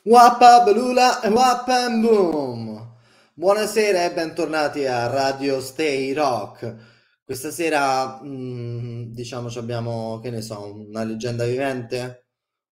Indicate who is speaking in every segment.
Speaker 1: Wappa Belula e Wappam Boom! Buonasera e bentornati a Radio Stay Rock. Questa sera, diciamo, abbiamo, che ne so, una leggenda vivente,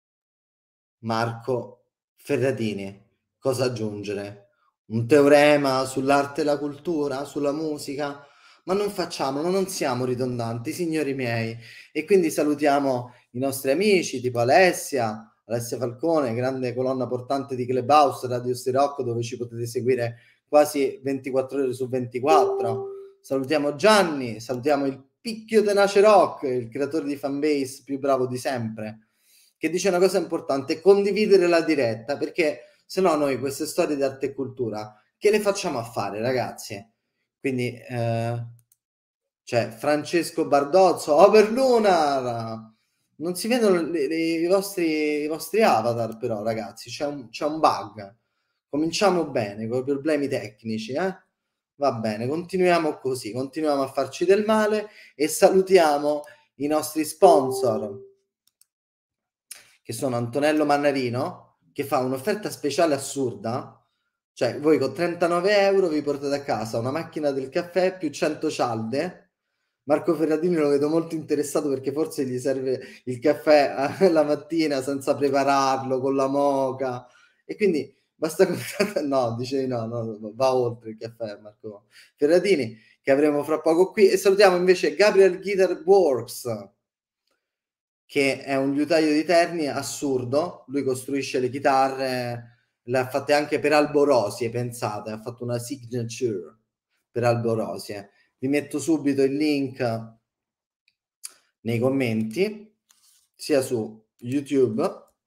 Speaker 1: Marco Ferratini. Cosa aggiungere? Un teorema sull'arte e la cultura, sulla musica? Ma non facciamolo, non siamo ridondanti, signori miei. E quindi salutiamo i nostri amici, tipo Alessia Falcone, grande colonna portante di Clubhouse, Radio Stay Rock, dove ci potete seguire quasi 24 ore su 24. Salutiamo Gianni, salutiamo il Picchio Tenace Rock, il creatore di fanbase più bravo di sempre, che dice una cosa importante: condividere la diretta, perché se no noi queste storie di arte e cultura che le facciamo a fare, ragazzi? Quindi c'è Francesco Bardozzo, Overlunar. Non si vedono i vostri avatar, però, ragazzi, c'è un bug. Cominciamo bene con i problemi tecnici, eh? Va bene, continuiamo così, continuiamo a farci del male e salutiamo i nostri sponsor, che sono Antonello Mannarino, che fa un'offerta speciale assurda. Cioè, voi con 39 euro vi portate a casa una macchina del caffè più 100 cialde. Marco Ferratini lo vedo molto interessato perché forse gli serve il caffè la mattina senza prepararlo con la moka. E quindi basta comprare. No, dice no, no, va oltre il caffè Marco Ferratini, che avremo fra poco qui. E salutiamo invece Gabriel Guitar Works, che è un liutaio di Terni assurdo. Lui costruisce le chitarre, le ha fatte anche per Alborosie, pensate, ha fatto una signature per Alborosie. Vi metto subito il link nei commenti, sia su YouTube,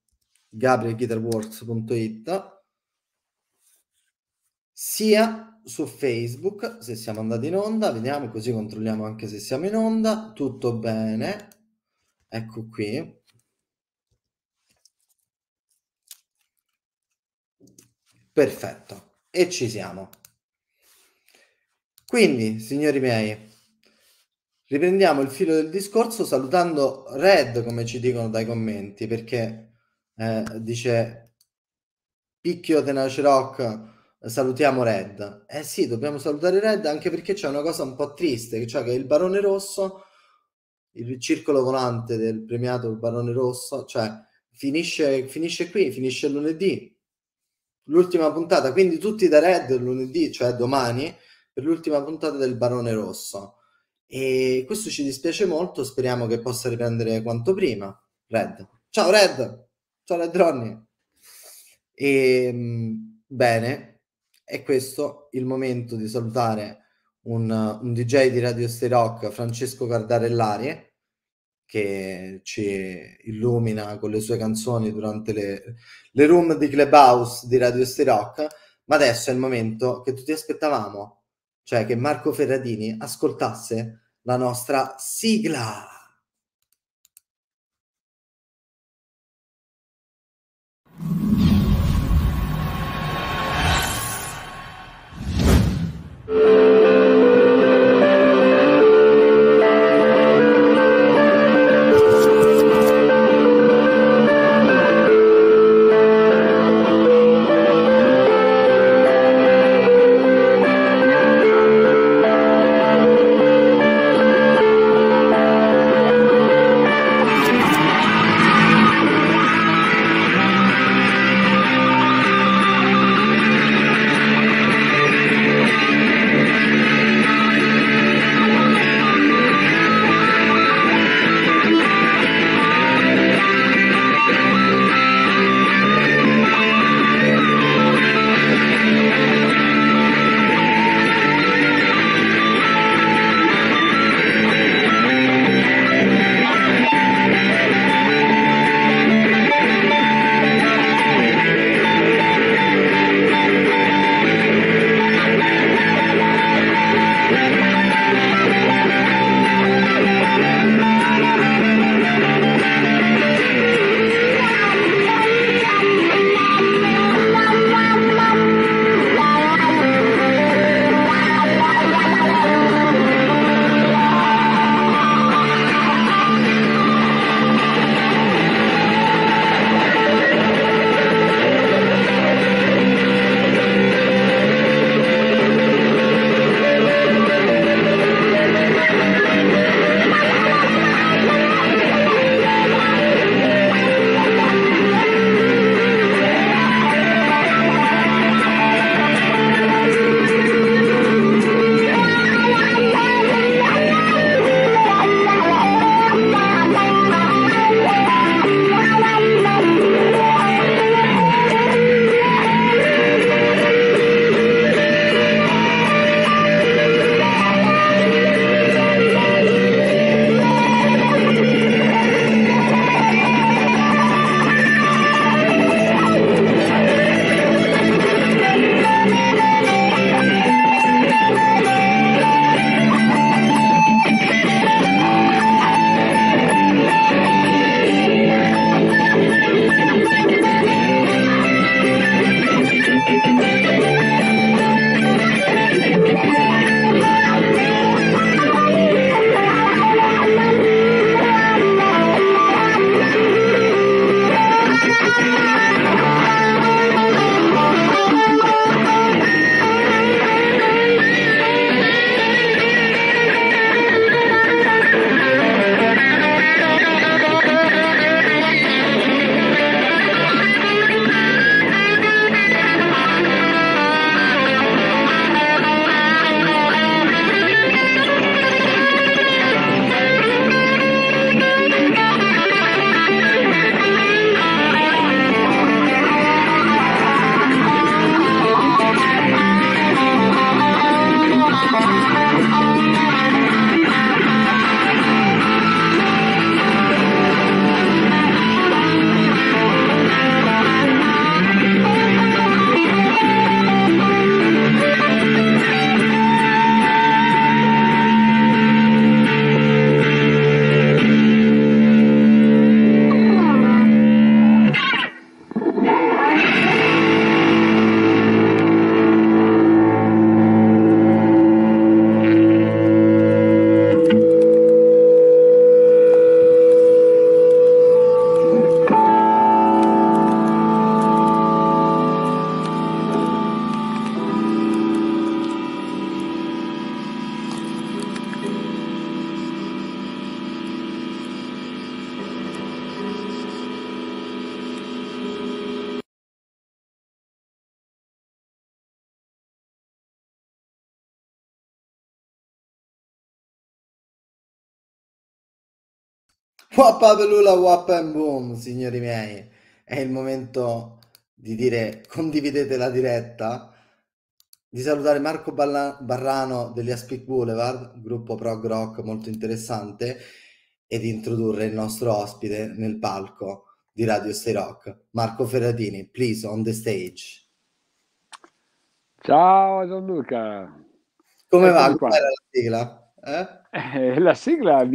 Speaker 1: gabrielguitarworks.it, sia su Facebook, se siamo andati in onda. Vediamo, così controlliamo anche se siamo in onda. Tutto bene, ecco qui. Perfetto, e ci siamo. Quindi, signori miei, riprendiamo il filo del discorso salutando Red, come ci dicono dai commenti, perché dice Picchio Tenace Rock, salutiamo Red. Eh sì, dobbiamo salutare Red, anche perché c'è una cosa un po' triste, cioè che il Barone Rosso, il circolo volante del premiato Barone Rosso, cioè finisce qui, finisce lunedì, l'ultima puntata, quindi tutti da Red lunedì, cioè domani, per l'ultima puntata del Barone Rosso. E questo ci dispiace molto, speriamo che possa riprendere quanto prima. Red. Ciao Red! Ciao Red Ronnie! Bene, è questo il momento di salutare un DJ di Radio Stay Rock, Francesco Cardarellari, che ci illumina con le sue canzoni durante le room di Clubhouse di Radio Stay Rock. Ma adesso è il momento che tutti aspettavamo, cioè che Marco Ferratini ascoltasse la nostra sigla. Wappapelula wap and boom, signori miei. È il momento di dire condividete la diretta, di salutare Marco Barrano degli Aspic Boulevard, gruppo prog rock molto interessante, e di introdurre il nostro ospite nel palco di Radio Stay Rock, Marco Ferratini. Please, on the stage.
Speaker 2: Ciao Gianluca,
Speaker 1: Come va?
Speaker 2: eccomi qua.
Speaker 1: Com'era la sigla?
Speaker 2: La sigla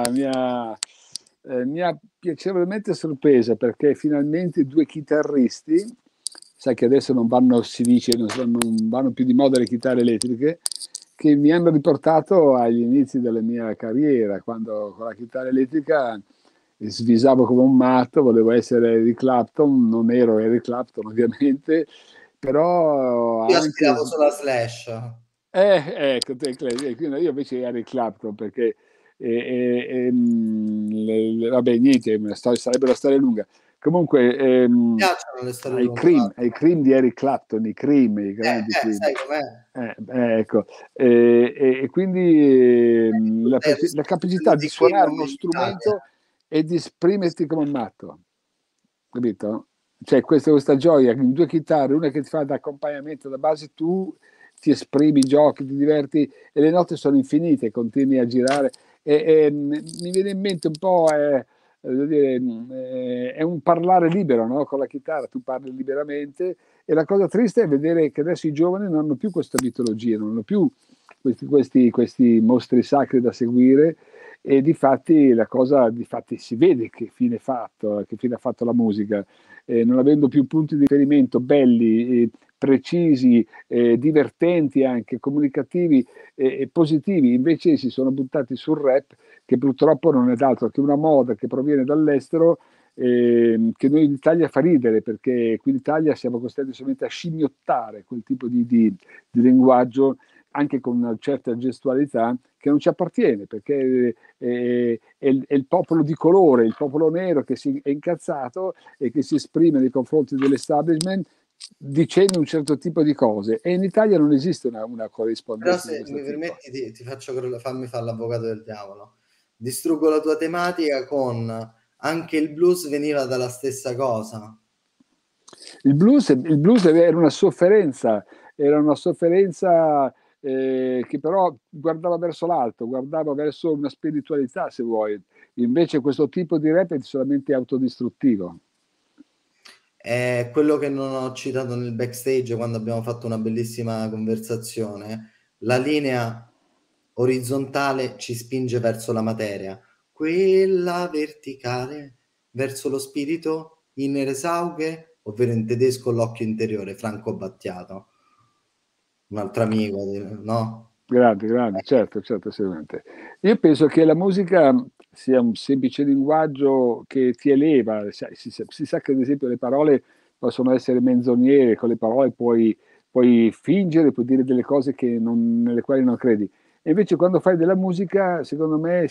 Speaker 2: mi ha piacevolmente sorpresa perché finalmente due chitarristi, sai che adesso non vanno, si dice, non vanno più di moda le chitarre elettriche, che mi hanno riportato agli inizi della mia carriera, quando con la chitarra elettrica svisavo come un matto, volevo essere Eric Clapton, non ero Eric Clapton ovviamente, però
Speaker 1: Io
Speaker 2: anche...
Speaker 1: aspiravo solo a Slash.
Speaker 2: Ecco, quindi io invece Eric Clapton perché vabbè, niente, sarebbe una storia lunga. Comunque,
Speaker 1: Mi piacciono le storie lunghe,
Speaker 2: ai
Speaker 1: Marco.
Speaker 2: Cream di Eric Clapton, i Cream, i grandi Cream.
Speaker 1: Sai com'è?
Speaker 2: Ecco, e quindi
Speaker 1: Stai
Speaker 2: la
Speaker 1: riscoprendo
Speaker 2: capacità di
Speaker 1: di qui
Speaker 2: suonare
Speaker 1: non
Speaker 2: uno
Speaker 1: militate.
Speaker 2: strumento e di esprimerti come un matto, capito? Cioè questa gioia, due chitarre, una che ti fa da accompagnamento, da base, tu ti esprimi, giochi, ti diverti e le note sono infinite, continui a girare. Mi viene in mente un po', voglio dire, è un parlare libero, no? Con la chitarra tu parli liberamente e la cosa triste è vedere che adesso i giovani non hanno più questa mitologia, non hanno più questi mostri sacri da seguire e difatti la cosa difatti si vede che fine ha fatto la musica, non avendo più punti di riferimento belli, precisi, divertenti anche, comunicativi e positivi, invece si sono buttati sul rap che purtroppo non è altro che una moda che proviene dall'estero, che noi in Italia fa ridere perché qui in Italia siamo costretti solamente a scimmiottare quel tipo di linguaggio anche con una certa gestualità che non ci appartiene perché è il popolo di colore, il popolo nero che è incazzato e che si esprime nei confronti dell'establishment dicendo un certo tipo di cose e in Italia non esiste una
Speaker 1: Però
Speaker 2: corrispondenza di
Speaker 1: se
Speaker 2: questo
Speaker 1: mi
Speaker 2: tipo.
Speaker 1: permetti, ti faccio, fammi fare l'avvocato del diavolo. Distruggo la tua tematica con anche il blues veniva dalla stessa cosa.
Speaker 2: Il blues era una sofferenza che però guardava verso l'alto, guardava verso una spiritualità, se vuoi. Invece questo tipo di rap è solamente autodistruttivo.
Speaker 1: È quello che non ho citato nel backstage quando abbiamo fatto una bellissima conversazione. La linea orizzontale ci spinge verso la materia, quella verticale verso lo spirito in esaughe, ovvero in tedesco l'occhio interiore, Franco Battiato, un altro amico, no?
Speaker 2: Grande, grande, certo, certo, assolutamente. Io penso che la musica sia un semplice linguaggio che ti eleva, si sa che ad esempio le parole possono essere menzognere, con le parole puoi fingere, puoi dire delle cose nelle quali non credi. E invece quando fai della musica, secondo me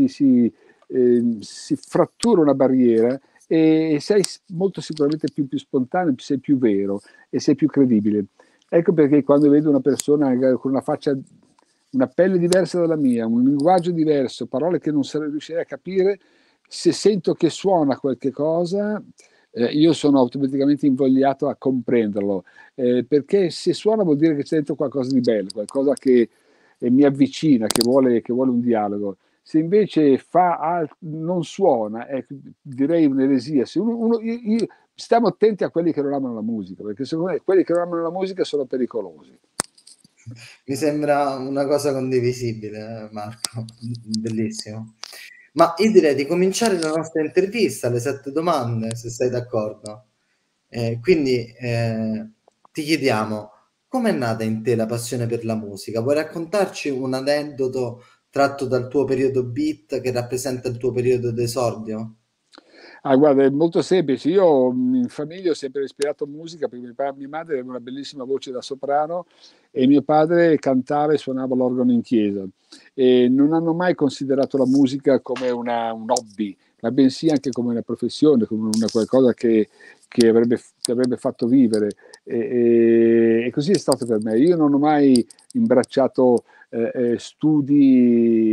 Speaker 2: si frattura una barriera e sei molto sicuramente più spontaneo, sei più vero e sei più credibile. Ecco perché quando vedo una persona con una faccia, una pelle diversa dalla mia, un linguaggio diverso, parole che non sarei riuscire a capire, se sento che suona qualche cosa, io sono automaticamente invogliato a comprenderlo, perché se suona vuol dire che c'è dentro qualcosa di bello, qualcosa che mi avvicina, che vuole un dialogo. Se invece non suona, direi un'eresia. Se stiamo attenti a quelli che non amano la musica, perché secondo me quelli che non amano la musica sono pericolosi.
Speaker 1: Mi sembra una cosa condivisibile, Marco, bellissimo. Ma io direi di cominciare la nostra intervista, le 7 domande, se sei d'accordo. Quindi ti chiediamo, com'è nata in te la passione per la musica? Vuoi raccontarci un aneddoto tratto dal tuo periodo beat che rappresenta il tuo periodo d'esordio?
Speaker 2: Ah, guarda, è molto semplice. Io in famiglia ho sempre respirato musica perché mia madre aveva una bellissima voce da soprano e mio padre cantava e suonava l'organo in chiesa. E non hanno mai considerato la musica come un hobby, ma bensì anche come una professione, come una qualcosa che avrebbe fatto vivere. E così è stato per me. Io non ho mai imbracciato studi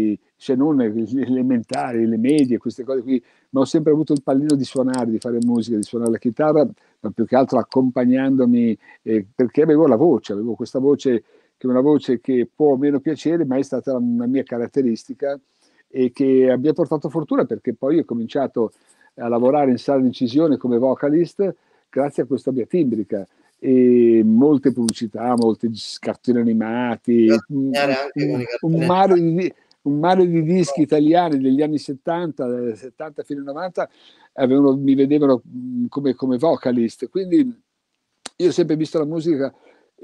Speaker 2: se non le elementari, le medie, queste cose qui, ma ho sempre avuto il pallino di suonare, di fare musica, di suonare la chitarra, ma più che altro accompagnandomi, perché avevo questa voce che è una voce che può o meno piacere, ma è stata una mia caratteristica e che abbia portato fortuna, perché poi ho cominciato a lavorare in sala di incisione come vocalist grazie a questa mia timbrica, e molte pubblicità, molti cartoni animati,
Speaker 1: Disegnare anche con i
Speaker 2: un
Speaker 1: cartoni
Speaker 2: mare
Speaker 1: animati.
Speaker 2: un mare di dischi italiani degli anni 70, 70 fino ai 90, mi vedevano come vocalist. Quindi io ho sempre visto la musica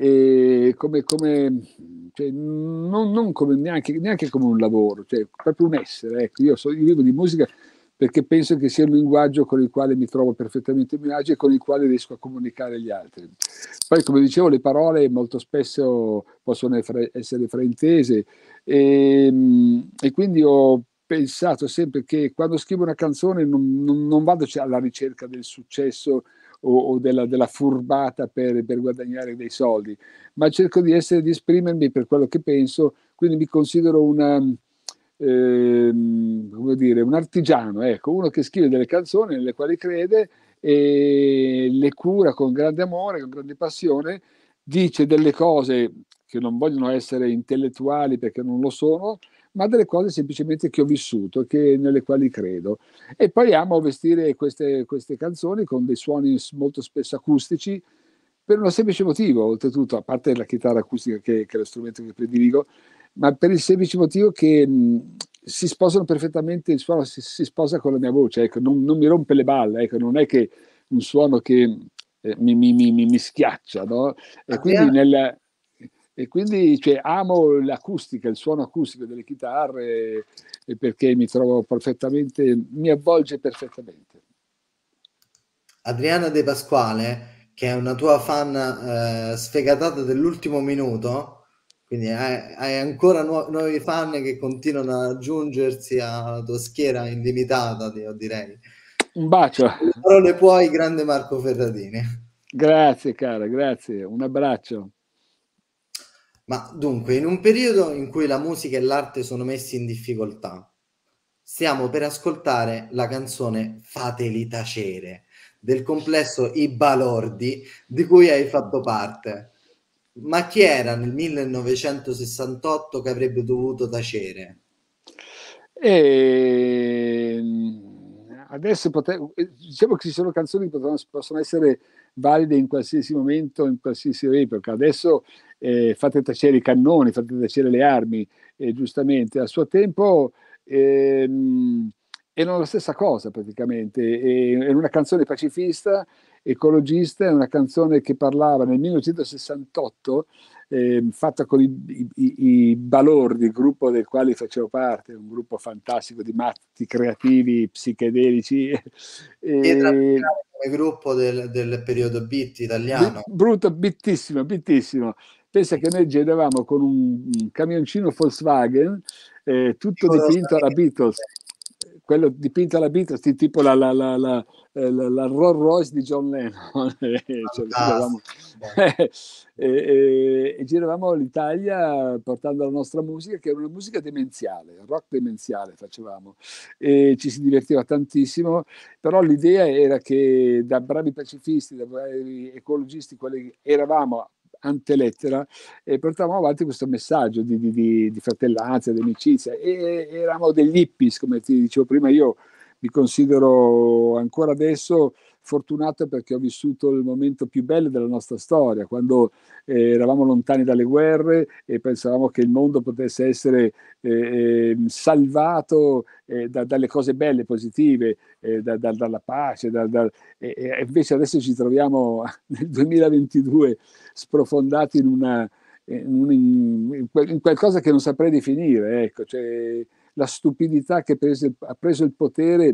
Speaker 2: cioè, non come neanche come un lavoro, cioè proprio un essere. Ecco, io vivo di musica perché penso che sia un linguaggio con il quale mi trovo perfettamente a mio agio e con il quale riesco a comunicare agli altri. Poi, come dicevo, le parole molto spesso possono essere fraintese, e quindi ho pensato sempre che quando scrivo una canzone non vado alla ricerca del successo o della furbata per guadagnare dei soldi, ma cerco di esprimermi per quello che penso, quindi mi considero come dire, un artigiano, ecco, uno che scrive delle canzoni nelle quali crede e le cura con grande amore, con grande passione, dice delle cose che non vogliono essere intellettuali perché non lo sono, ma delle cose semplicemente che ho vissuto, nelle quali credo. E poi amo vestire queste canzoni con dei suoni molto spesso acustici, per un semplice motivo, oltretutto, a parte la chitarra acustica che è lo strumento che prediligo, ma per il semplice motivo che si sposano perfettamente, il suono si sposa con la mia voce, ecco, non mi rompe le balle, ecco, non è che un suono che mi schiaccia, no? E quindi,
Speaker 1: Adriano,
Speaker 2: cioè, amo l'acustica, il suono acustico delle chitarre, perché mi trovo perfettamente, mi avvolge perfettamente.
Speaker 1: Adriana De Pasquale, che è una tua fan sfegatata dell'ultimo minuto, quindi hai ancora nuovi fan che continuano ad aggiungersi alla tua schiera illimitata, io direi.
Speaker 2: Un bacio,
Speaker 1: Le parole puoi, grande Marco Ferratini.
Speaker 2: grazie cara, grazie, un abbraccio.
Speaker 1: Ma dunque, in un periodo in cui la musica e l'arte sono messi in difficoltà, stiamo per ascoltare la canzone Fateli tacere del complesso I Balordi di cui hai fatto parte. Ma chi era nel 1968 che avrebbe dovuto tacere?
Speaker 2: E adesso diciamo che ci sono canzoni che possono essere valide in qualsiasi momento, in qualsiasi epoca. Adesso fate tacere i cannoni, fate tacere le armi, giustamente. A suo tempo erano la stessa cosa praticamente. È una canzone pacifista, ecologista, è una canzone che parlava nel 1968, fatta con i Balordi, il gruppo del quale facevo parte, un gruppo fantastico di matti creativi psichedelici.
Speaker 1: Pietra
Speaker 2: E,
Speaker 1: musicale come gruppo del periodo beat italiano.
Speaker 2: brutto, bittissimo, bittissimo. Pensa che noi giravamo con un camioncino Volkswagen, tutto dipinto alla
Speaker 1: Rigorosamente.
Speaker 2: Beatles, quello dipinto alla Beatles, tipo la Rolls Royce di John Lennon. Cioè, giravamo,
Speaker 1: Fantastico.
Speaker 2: e giravamo l'Italia portando la nostra musica, che era una musica demenziale, rock demenziale facevamo, e ci si divertiva tantissimo. Però l'idea era che da bravi pacifisti, da bravi ecologisti, quelli che eravamo ante lettera, e portavamo avanti questo messaggio di fratellanza, di amicizia, e eravamo degli hippies, come ti dicevo prima. Io mi considero ancora adesso fortunato perché ho vissuto il momento più bello della nostra storia, quando eravamo lontani dalle guerre e pensavamo che il mondo potesse essere salvato dalle cose belle, positive, dalla pace, e invece adesso ci troviamo nel 2022 sprofondati in qualcosa che non saprei definire, ecco, cioè la stupidità che ha preso il potere.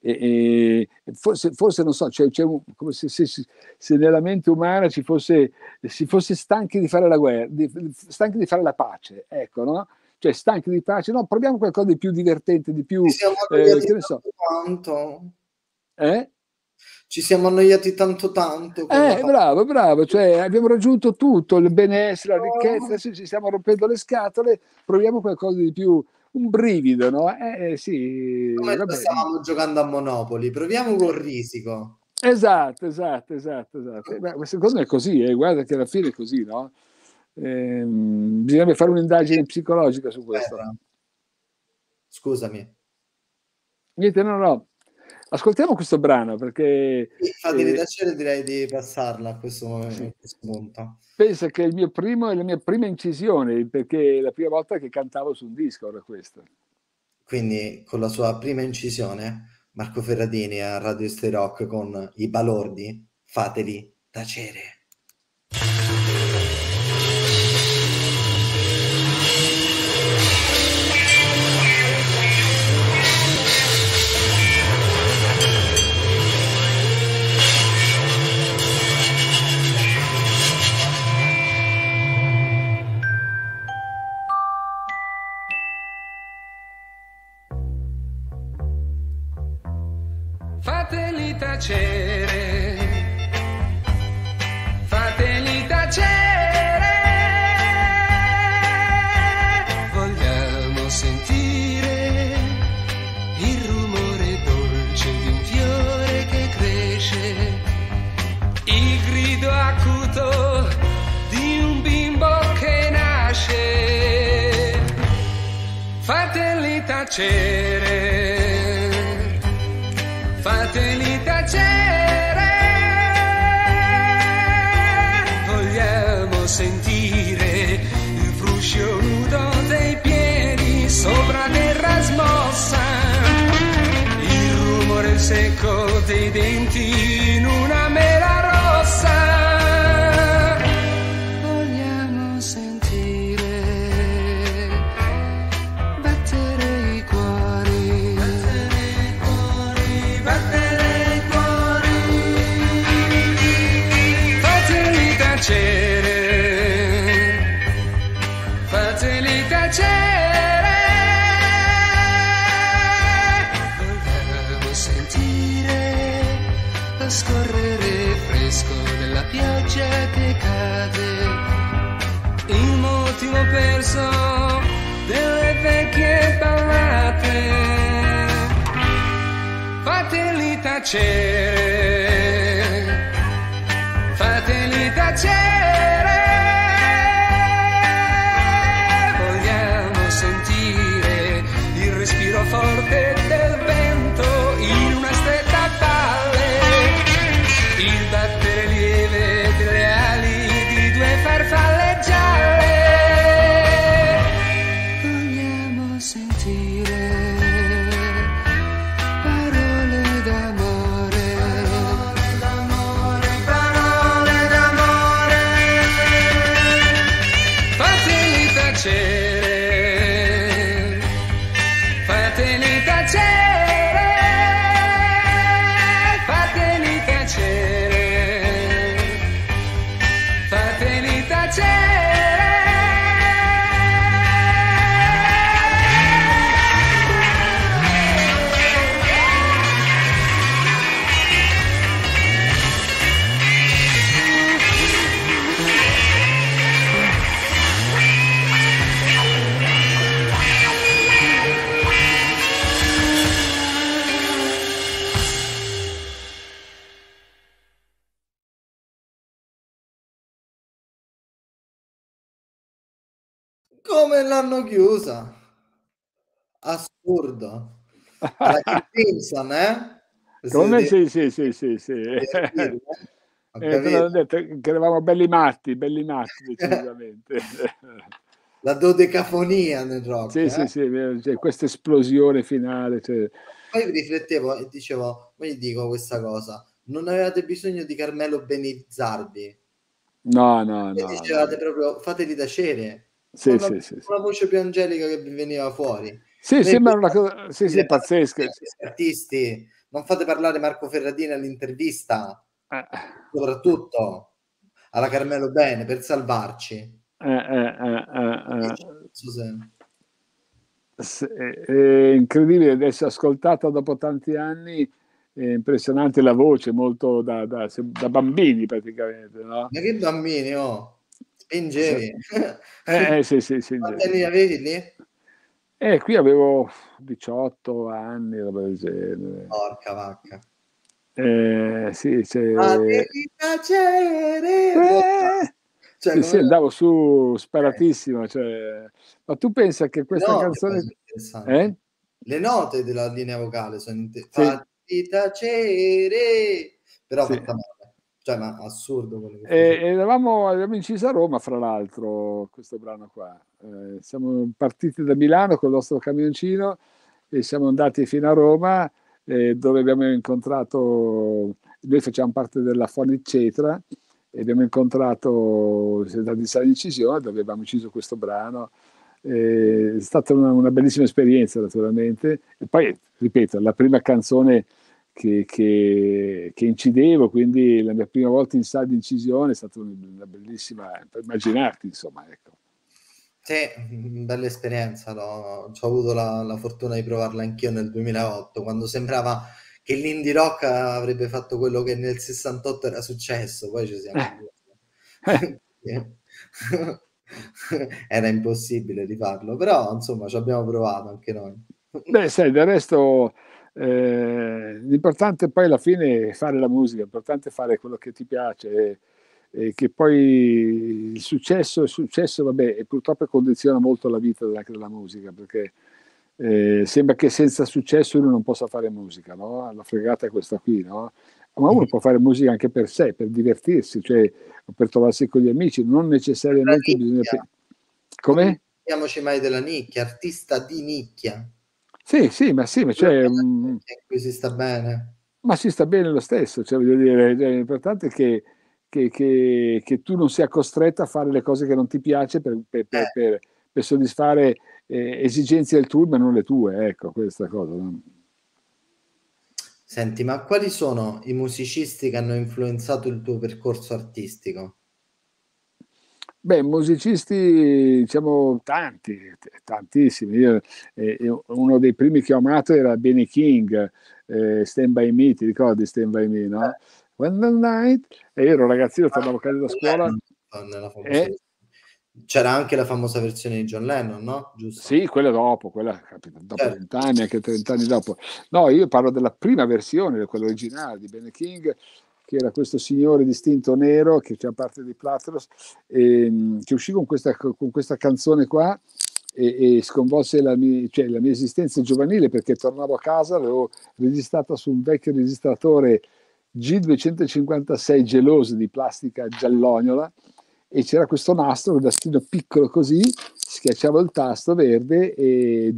Speaker 2: Forse non so, come se nella mente umana si fosse stanchi di fare la guerra, stanchi di fare la pace, ecco, no? Cioè stanchi di pace, no, proviamo qualcosa di più divertente, di
Speaker 1: Ci
Speaker 2: più,
Speaker 1: siamo annoiati
Speaker 2: che ne so,
Speaker 1: tanto tanto.
Speaker 2: eh?
Speaker 1: Ci siamo annoiati tanto tanto con la pace.
Speaker 2: Bravo, bravo, cioè abbiamo raggiunto tutto, il benessere, la ricchezza, adesso ci stiamo rompendo le scatole, proviamo qualcosa di più un brivido, no? Sì,
Speaker 1: Come
Speaker 2: vabbè.
Speaker 1: stavamo giocando a Monopoli, proviamo con Risico.
Speaker 2: Esatto. Beh, secondo me è così, guarda che alla fine è così, no? Bisognerebbe fare un'indagine psicologica su questo.
Speaker 1: Guerra. Scusami.
Speaker 2: Niente, no. Ascoltiamo questo brano perché
Speaker 1: Fatemi piacere, direi di passarla a questo momento,
Speaker 2: sì,
Speaker 1: a questo punto.
Speaker 2: pensa che è la mia prima incisione, perché è la prima volta che cantavo su un disco era questo.
Speaker 1: Quindi con la sua prima incisione, Marco Ferradini a Radio Stereo Rock con I balordi, fateli tacere.
Speaker 3: Fateli tacere, fateli tacere, vogliamo sentire il rumore dolce di un fiore che cresce, il grido acuto di un bimbo che nasce. Fateli tacere, fateli tacere, vogliamo sentire il fruscio nudo dei piedi sopra terra smossa, il rumore secco dei denti in una mela rossa. Vogliamo sentire battere i cuori, battere i cuori, fateli tacere, fateli tacere, vogliamo sentire lo scorrere fresco della pioggia che cade, il motivo perso delle vecchie ballate. Fateli tacere, fateli tacere, vogliamo sentire il respiro forte del vento in una stretta valle, il battere lieve delle ali di due farfalle gialle. Vogliamo sentire parole d'amore, parole d'amore, fateli tacere, fateli tacere, fateli tacere, fateli tacere.
Speaker 1: Come l'hanno chiusa? Assurdo. Alla Kim Crimson,
Speaker 2: Come?
Speaker 1: Siete
Speaker 2: Sì.
Speaker 1: divertiti, ho
Speaker 2: Te l'ho
Speaker 1: capito.
Speaker 2: detto che eravamo belli matti decisamente.
Speaker 1: La dodecafonia nel rock,
Speaker 2: Sì, cioè, questa esplosione finale. Cioè.
Speaker 1: Poi riflettevo e dicevo, ma gli dico questa cosa, non avevate bisogno di Carmelo Benizzardi,
Speaker 2: No.
Speaker 1: e dicevate proprio fateli tacere,
Speaker 2: Sì.
Speaker 1: con una voce più angelica che vi veniva fuori.
Speaker 2: Sì,
Speaker 1: Noi
Speaker 2: sembra una cosa, sì, pazzesca.
Speaker 1: questi artisti, non fate parlare Marco Ferradini all'intervista,
Speaker 2: Eh,
Speaker 1: soprattutto alla Carmelo Bene, per salvarci. Non so
Speaker 2: È incredibile adesso ascoltata dopo tanti anni, è impressionante la voce, molto da bambini praticamente, no?
Speaker 1: Ma che bambini, oh! Spingevi.
Speaker 2: Sì.
Speaker 1: Quanti anni avevi lì?
Speaker 2: Qui avevo 18 anni, roba del genere.
Speaker 1: Porca vacca.
Speaker 2: Sì,
Speaker 1: Fatemi piacere. Cioè,
Speaker 2: sì, sì,
Speaker 1: come
Speaker 2: andavo su
Speaker 1: eh,
Speaker 2: sparatissimo. Cioè. Ma tu pensa che
Speaker 1: le
Speaker 2: questa
Speaker 1: note poi
Speaker 2: canzone.
Speaker 1: sono interessanti.
Speaker 2: Eh?
Speaker 1: Le note della linea vocale sono
Speaker 2: Sì,
Speaker 1: fatti tacere, però
Speaker 2: sì.
Speaker 1: fatta male. Cioè, ma assurdo quello che
Speaker 2: E
Speaker 1: face.
Speaker 2: avevamo inciso a Roma, fra l'altro, questo brano qua. Siamo partiti da Milano con il nostro camioncino e siamo andati fino a Roma, dove abbiamo incontrato, noi facciamo parte della Phonic Cetra, e abbiamo incontrato, siamo andati in sala di incisione, dove abbiamo inciso questo brano. È stata una bellissima esperienza, naturalmente. E poi, ripeto, la prima canzone che incidevo, quindi la mia prima volta in sala di incisione è stata una bellissima, per immaginarti, insomma, ecco.
Speaker 1: Sì, bella esperienza. C'ho avuto la fortuna di provarla anch'io nel 2008, quando sembrava che l'indie rock avrebbe fatto quello che nel 68 era successo, poi ci siamo
Speaker 2: Eh,
Speaker 1: illusi. Era impossibile rifarlo, però insomma ci abbiamo provato anche noi.
Speaker 2: Beh, sai, del resto l'importante poi alla fine è fare la musica, l'importante è fare quello che ti piace e che poi il successo, vabbè, e purtroppo condiziona molto la vita anche della musica, perché sembra che senza successo uno non possa fare musica, no? La fregata è questa qui, no? Ma uno può fare musica anche per sé, per divertirsi, cioè per trovarsi con gli amici, non
Speaker 1: La
Speaker 2: necessariamente bisogna.
Speaker 1: nicchia, non
Speaker 2: Come?
Speaker 1: dimentichiamoci mai della nicchia, artista di nicchia,
Speaker 2: Sì, ma
Speaker 1: quello che
Speaker 2: cioè,
Speaker 1: è una nicchia in cui si sta bene.
Speaker 2: ma si sta bene lo stesso, cioè, voglio dire, l'importante è che tu non sia costretto a fare le cose che non ti piace
Speaker 1: Eh.
Speaker 2: per soddisfare esigenze altrui, ma non le tue, ecco, questa cosa. No?
Speaker 1: Senti, ma quali sono i musicisti che hanno influenzato il tuo percorso artistico?
Speaker 2: Beh, musicisti, diciamo, tanti, tantissimi. Uno dei primi che ho amato era Benny King, Stand By Me, ti ricordi Stand By Me, no? When the night. E io ero un ragazzino, tornavo a casa da
Speaker 1: John
Speaker 2: scuola,
Speaker 1: Lennon, nella famosa
Speaker 2: e
Speaker 1: versione. C'era anche la famosa versione di John Lennon, no? Giusto?
Speaker 2: sì, quella dopo, quella capita, dopo
Speaker 1: Certo.
Speaker 2: 20 anni, anche 30 anni dopo. No, io parlo della prima versione, quella originale di Benny King, che era questo signore distinto nero che faceva parte di Platters, che uscì con questa canzone qua e sconvolse cioè, la mia esistenza giovanile, perché tornavo a casa, l'avevo registrata su un vecchio registratore G256 geloso di plastica giallognola, e c'era questo nastro, un nastino piccolo così, schiacciavo il tasto verde e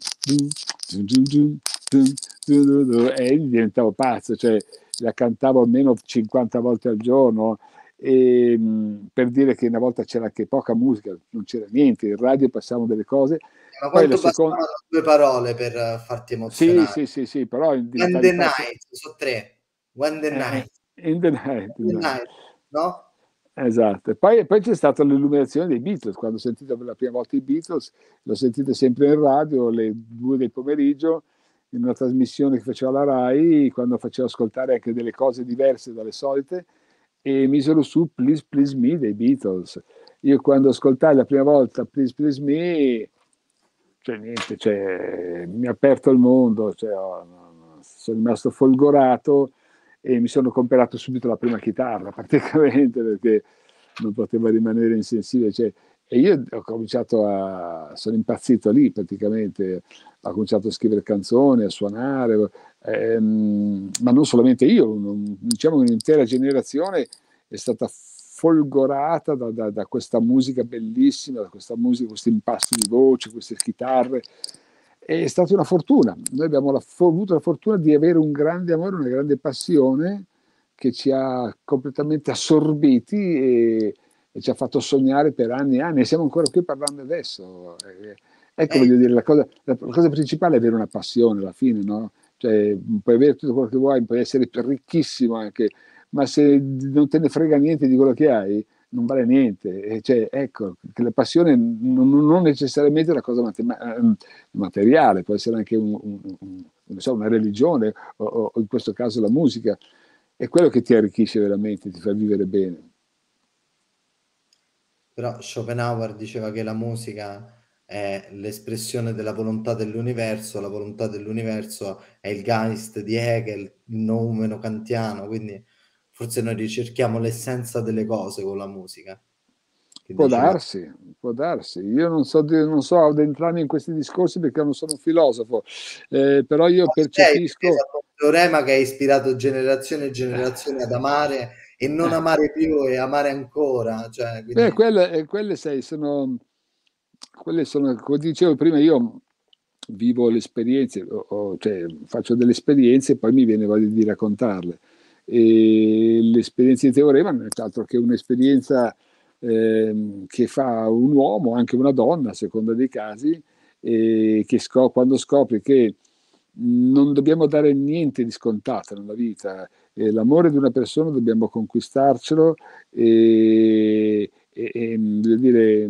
Speaker 2: e diventavo pazzo, cioè la cantavo almeno 50 volte al giorno. E, per dire che una volta c'era anche poca musica, non c'era niente, in radio passavano delle cose.
Speaker 1: Ma
Speaker 2: Poi la
Speaker 1: quanto
Speaker 2: seconda,
Speaker 1: bastavano 2 parole per farti
Speaker 2: sì,
Speaker 1: emozionare?
Speaker 2: sì, sì, sì, però
Speaker 1: When
Speaker 2: diventavi
Speaker 1: the
Speaker 2: pazzo.
Speaker 1: night, so' 3. When the night,
Speaker 2: In the night,
Speaker 1: when the night, no?
Speaker 2: esatto. E poi c'è stata l'illuminazione dei Beatles, quando ho sentito per la prima volta i Beatles, l'ho sentito sempre in radio, alle 2 del pomeriggio, in una trasmissione che faceva la Rai, quando facevo ascoltare anche delle cose diverse dalle solite, e misero su Please Please Me dei Beatles. Io quando ascoltai la prima volta Please Please Me, cioè niente, cioè, mi ha aperto il mondo, cioè, sono rimasto folgorato e mi sono comprato subito la prima chitarra, praticamente, perché non poteva rimanere insensibile. Cioè, e io ho cominciato sono impazzito lì praticamente, ho cominciato a scrivere canzoni, a suonare, ma non solamente io, diciamo che un'intera generazione è stata folgorata da questa musica bellissima, da questa musica, questi impasti di voce, queste chitarre. È stata una fortuna. Noi abbiamo avuto la fortuna di avere un grande amore, una grande passione che ci ha completamente assorbiti e ci ha fatto sognare per anni e anni. E siamo ancora qui parlando adesso. Ecco,
Speaker 1: Eh,
Speaker 2: voglio dire, la cosa principale è avere una passione alla fine, no? Cioè, puoi avere tutto quello che vuoi, puoi essere ricchissimo anche, ma se non te ne frega niente di quello che hai, non vale niente. Cioè, ecco, che la passione non necessariamente è una cosa materiale, può essere anche non so, una religione o in questo caso la musica. È quello che ti arricchisce veramente, ti fa vivere bene.
Speaker 1: però Schopenhauer diceva che la musica è l'espressione della volontà dell'universo, la volontà dell'universo è il Geist di Hegel, il noumeno kantiano, quindi forse noi ricerchiamo l'essenza delle cose con la musica, che
Speaker 2: Può
Speaker 1: dice
Speaker 2: darsi, può darsi. Io non so addentrarmi in questi discorsi perché non sono un filosofo, però io
Speaker 1: Perché hai
Speaker 2: percepisco.
Speaker 1: fatto un teorema che ha ispirato generazioni e generazioni ad amare e non amare più e amare ancora, cioè, quindi
Speaker 2: Quelle, sai, quelle sono, come dicevo prima, io vivo le esperienze, cioè faccio delle esperienze e poi mi viene voglia di raccontarle. E l'esperienza di teorema non è altro che un'esperienza che fa un uomo, anche una donna, a seconda dei casi, e che quando scopri che non dobbiamo dare niente di scontato nella vita, l'amore di una persona dobbiamo conquistarcelo voglio dire,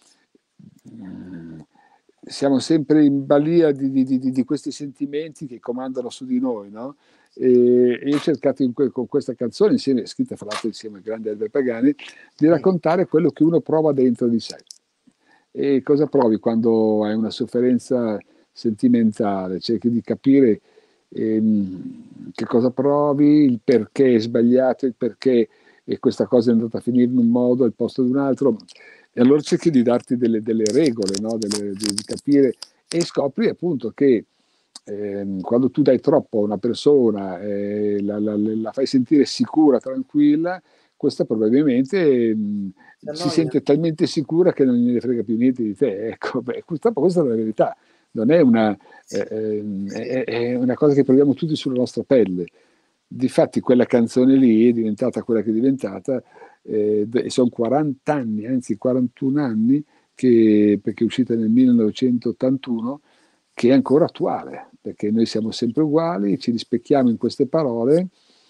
Speaker 2: siamo sempre in balia di questi sentimenti che comandano su di noi, no? E io ho cercato con questa canzone, scritta fra l'altro insieme al grande Albert Pagani, di raccontare quello che uno prova dentro di sé. E cosa provi quando hai una sofferenza sentimentale? Cerchi di capire che cosa provi, il perché è sbagliato, il perché questa cosa è andata a finire in un modo al posto di un altro. E allora cerchi di darti delle regole, no? Di capire e scopri appunto che quando tu dai troppo a una persona, la fai sentire sicura, tranquilla, questa probabilmente
Speaker 1: si
Speaker 2: si
Speaker 1: annoia.
Speaker 2: sente talmente sicura che non gliene frega più niente di te. Ecco, beh, purtroppo questa è la verità, non è
Speaker 1: Sì, sì.
Speaker 2: è una cosa che proviamo tutti sulla nostra pelle. Difatti quella canzone lì è diventata quella che è diventata, e sono 40 anni, anzi 41 anni, perché è uscita nel 1981, che è ancora attuale, perché noi siamo sempre uguali, ci rispecchiamo in queste parole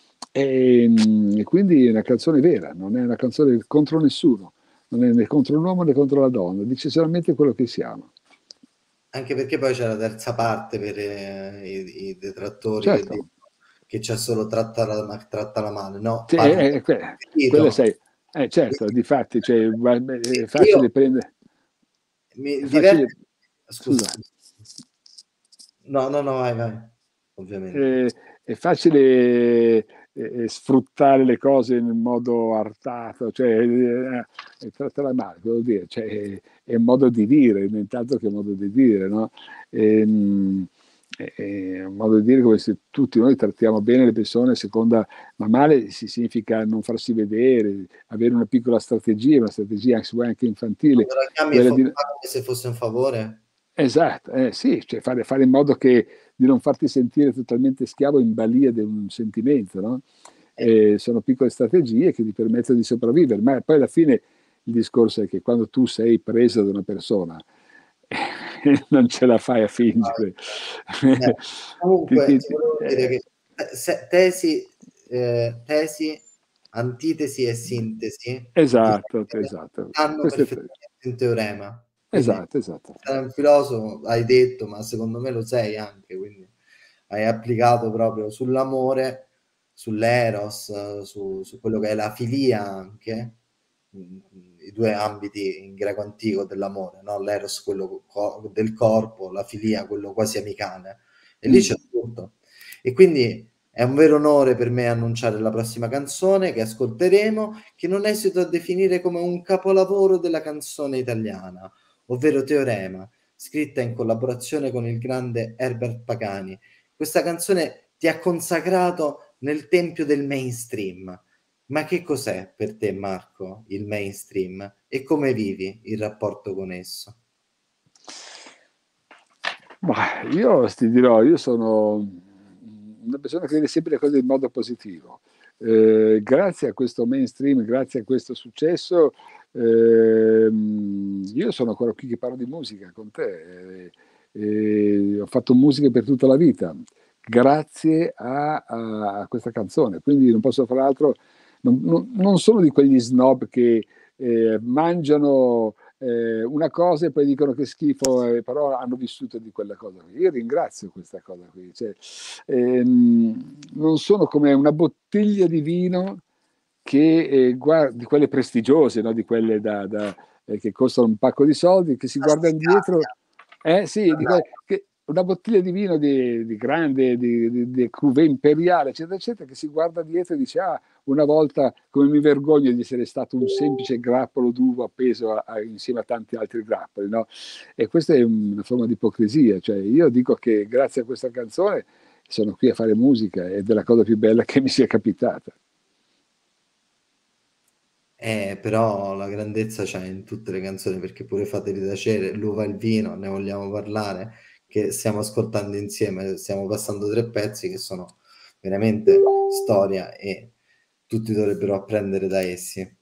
Speaker 2: e quindi è una canzone vera, non è una canzone contro nessuno, non è né contro l'uomo né contro la donna, dice solamente quello che siamo.
Speaker 1: Anche perché poi c'è la terza parte per i detrattori che
Speaker 2: Certo,
Speaker 1: dicono che c'è solo trattala male, no,
Speaker 2: sì,
Speaker 1: parli del
Speaker 2: quella
Speaker 1: spirito.
Speaker 2: sei, certo, difatti, cioè, è
Speaker 1: Io
Speaker 2: facile prendere, è
Speaker 1: mi
Speaker 2: facile,
Speaker 1: diverte, scusa,
Speaker 2: scusa,
Speaker 1: scusa. No, no, no, vai, vai, ovviamente.
Speaker 2: è facile sfruttare le cose in modo artato, cioè trattare male, vuol dire, cioè, è un modo di dire, nient'altro che un modo di dire, no? Ehm, è un modo di dire come se tutti noi trattiamo bene le persone a seconda, ma male significa non farsi vedere, avere una strategia anche infantile,
Speaker 1: Quando la chiami
Speaker 2: quella di.
Speaker 1: fa come se fosse un favore?
Speaker 2: Esatto, sì, cioè fare in modo di non farti sentire totalmente schiavo in balia di un sentimento, no?
Speaker 1: Eh,
Speaker 2: Sono piccole strategie che ti permettono di sopravvivere, ma poi alla fine il discorso è che quando tu sei preso da una persona non ce la fai a fingere.
Speaker 1: eh.
Speaker 2: Ti-
Speaker 1: Comunque
Speaker 2: ti-
Speaker 1: ti
Speaker 2: ti-
Speaker 1: volevo dire che tesi, antitesi e sintesi
Speaker 2: esatto, esatto.
Speaker 1: stanno
Speaker 2: Questo è,
Speaker 1: perfettamente in teorema. Quindi
Speaker 2: esatto, esatto.
Speaker 1: sei un filosofo, hai detto, ma secondo me lo sei anche, quindi hai applicato proprio sull'amore, sull'eros, su quello che è la filia anche, i due ambiti in greco antico dell'amore, no? L'eros, quello del corpo, la filia, quello quasi amicale. E lì
Speaker 2: Mm.
Speaker 1: c'è tutto. E quindi è un vero onore per me annunciare la prossima canzone che ascolteremo, che non esito a definire come un capolavoro della canzone italiana, ovvero Teorema, scritta in collaborazione con il grande Herbert Pagani. Questa canzone ti ha consacrato nel tempio del mainstream. Ma che cos'è per te, Marco, il mainstream e come vivi il rapporto con esso?
Speaker 2: Ma io ti dirò, io sono una persona che vede sempre le cose in modo positivo. Grazie a questo mainstream, grazie a questo successo, io sono ancora qui che parlo di musica con te. Ho fatto musica per tutta la vita, grazie a questa canzone. Quindi non posso fare altro, non sono di quegli snob che mangiano una cosa e poi dicono che schifo, però hanno vissuto di quella cosa qui. Io ringrazio questa cosa qui. Cioè, non sono come una bottiglia di vino che di quelle prestigiose, no? Di quelle che costano un pacco di soldi, che si guarda indietro, sì, una bottiglia di vino di grande, di cuvée imperiale, eccetera, eccetera, che si guarda dietro e dice, una volta come mi vergogno di essere stato un semplice grappolo d'uva appeso insieme a tanti altri grappoli, no? E questa è una forma di ipocrisia, cioè io dico che grazie a questa canzone sono qui a fare musica ed è la cosa più bella che mi sia capitata.
Speaker 1: Però la grandezza c'è in tutte le canzoni, perché pure Fateli tacere, L'uva e il vino, ne vogliamo parlare, che stiamo ascoltando insieme, stiamo passando 3 pezzi che sono veramente storia e tutti dovrebbero apprendere da essi.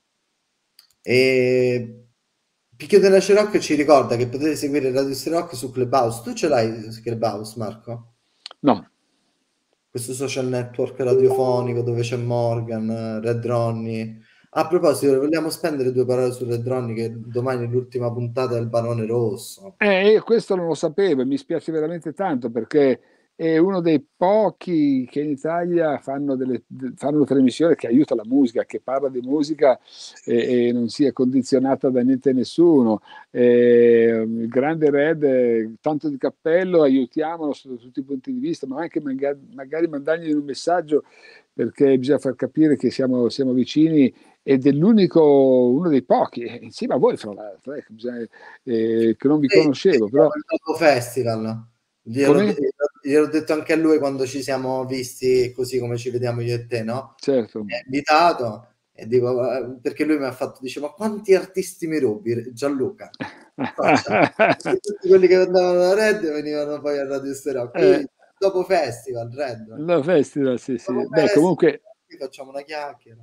Speaker 1: E Picchio della Ciroc ci ricorda che potete seguire Radio Stereo Rock su Clubhouse. Tu ce l'hai su Clubhouse, Marco?
Speaker 2: No.
Speaker 1: Questo social network radiofonico dove c'è Morgan, Red Ronnie. A proposito, vogliamo spendere 2 parole su Red Ronnie, che domani è l'ultima puntata del Barone Rosso.
Speaker 2: Io questo non lo sapevo e mi spiace veramente tanto, perché è uno dei pochi che in Italia fanno una trasmissione che aiuta la musica, che parla di musica e non sia condizionata da niente e nessuno. Il grande Red, tanto di cappello, aiutiamolo sotto tutti i punti di vista, ma anche magari mandargli un messaggio, perché bisogna far capire che siamo vicini, ed è uno dei pochi, insieme a voi fra l'altro, che non vi conoscevo. Però
Speaker 1: Il dopo festival, gliel'ho detto anche a lui quando ci siamo visti, così come ci vediamo io e te, no?
Speaker 2: Certo.
Speaker 1: Mi ha invitato e dico, perché lui mi ha fatto, dice, ma quanti artisti mi rubi, Gianluca? Tutti quelli che andavano da Red venivano poi a Radio Stereo. Qui dopo festival, Red.
Speaker 2: No, festival, sì.
Speaker 1: Dopo
Speaker 2: Beh,
Speaker 1: festival,
Speaker 2: comunque
Speaker 1: facciamo una chiacchiera.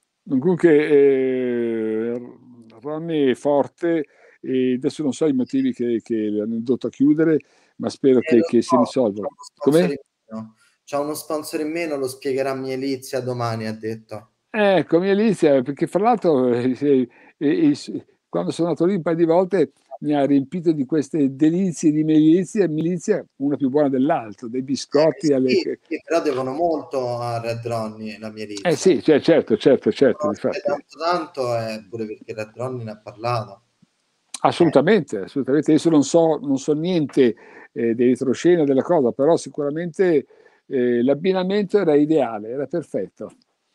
Speaker 2: Ronnie è forte, e adesso non so i motivi che l'hanno indotto a chiudere, ma spero che si risolvano. Com'è?
Speaker 1: C'ha uno sponsor in meno, lo spiegherà Mielizia domani, ha detto.
Speaker 2: Mielizia, perché fra l'altro quando sono andato lì un paio di volte mi ha riempito di queste delizie di milizia, una più buona dell'altra, dei biscotti
Speaker 1: sì, però devono molto a Red Ronnie, la milizia.
Speaker 2: Sì, certo.
Speaker 1: Tanto è pure perché Red Ronnie ne ha parlato.
Speaker 2: Assolutamente. Adesso non so niente di retroscena della cosa, però sicuramente l'abbinamento era ideale, era perfetto.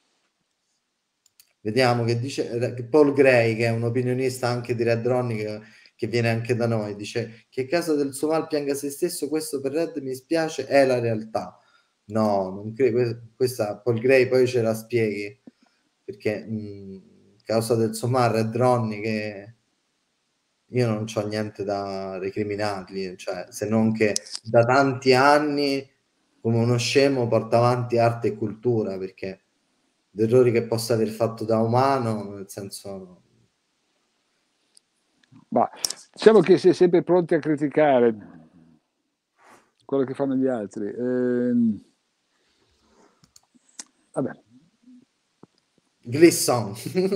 Speaker 1: Vediamo che dice Paul Gray, che è un opinionista anche di Red Ronnie, che viene anche da noi, dice che a casa del suo mal pianga se stesso, questo per Red mi spiace, è la realtà. No, non credo, questa Paul Gray poi ce la spieghi, perché a causa del suo mal Red Ronnie, che io non c'ho niente da recriminargli, cioè, se non che da tanti anni come uno scemo porta avanti arte e cultura, perché gli errori che possa aver fatto da umano, nel senso...
Speaker 2: Ma diciamo che si è sempre pronti a criticare quello che fanno gli altri. Vabbè.
Speaker 1: Glisson.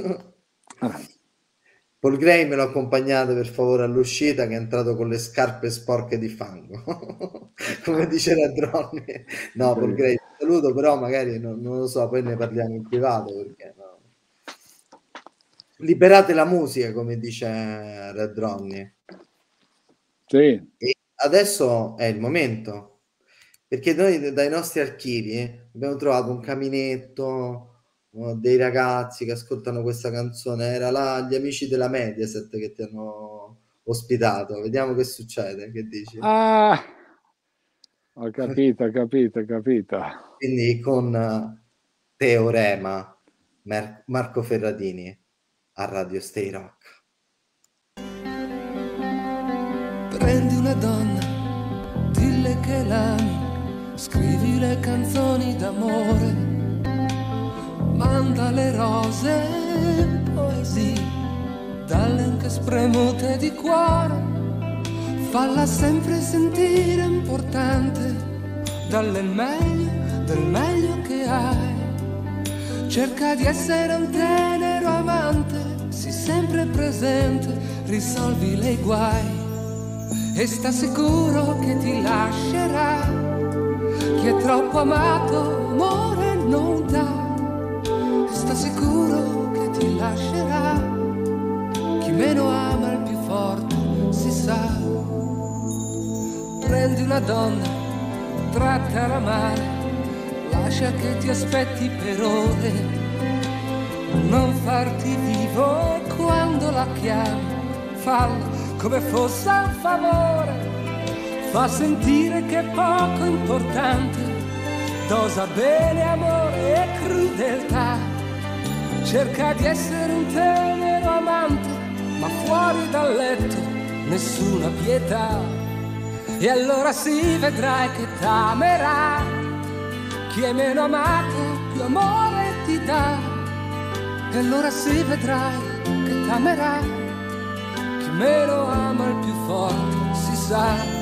Speaker 1: Paul Gray me l'ho accompagnato per favore all'uscita, che è entrato con le scarpe sporche di fango. Come dice Red Ronnie. No, Paul Gray, ti saluto, però magari non lo so, poi ne parliamo in privato, perché no. Liberate la musica, come dice Red Ronnie.
Speaker 2: Sì.
Speaker 1: E adesso è il momento, perché noi dai nostri archivi abbiamo trovato un caminetto, dei ragazzi che ascoltano questa canzone. Era là gli amici della Mediaset che ti hanno ospitato. Vediamo che succede, che dici?
Speaker 2: Ho capito.
Speaker 1: Quindi con Teorema, Marco Ferradini a Radio Stay Rock.
Speaker 3: Prendi una donna, dille che l'ami, scrivi le canzoni d'amore, manda le rose in poesie, dalle anche spremute di cuore, falla sempre sentire importante, dalle del meglio che hai, cerca di essere un tenero amante, sii sempre presente, risolvi i guai. E sta sicuro che ti lascerà, chi è troppo amato amore non dà. E sta sicuro una donna, trattala male, lascia che ti aspetti per ore, non farti vivo e quando la chiami fallo come fosse un favore, fa sentire che è poco importante, dosa bene amore e crudeltà, cerca di essere un tenero amante, ma fuori dal letto nessuna pietà. E allora sì vedrai che t'amerà, chi è meno amato più amore ti dà. E allora sì vedrai che t'amerà, chi meno ama il più forte si sa.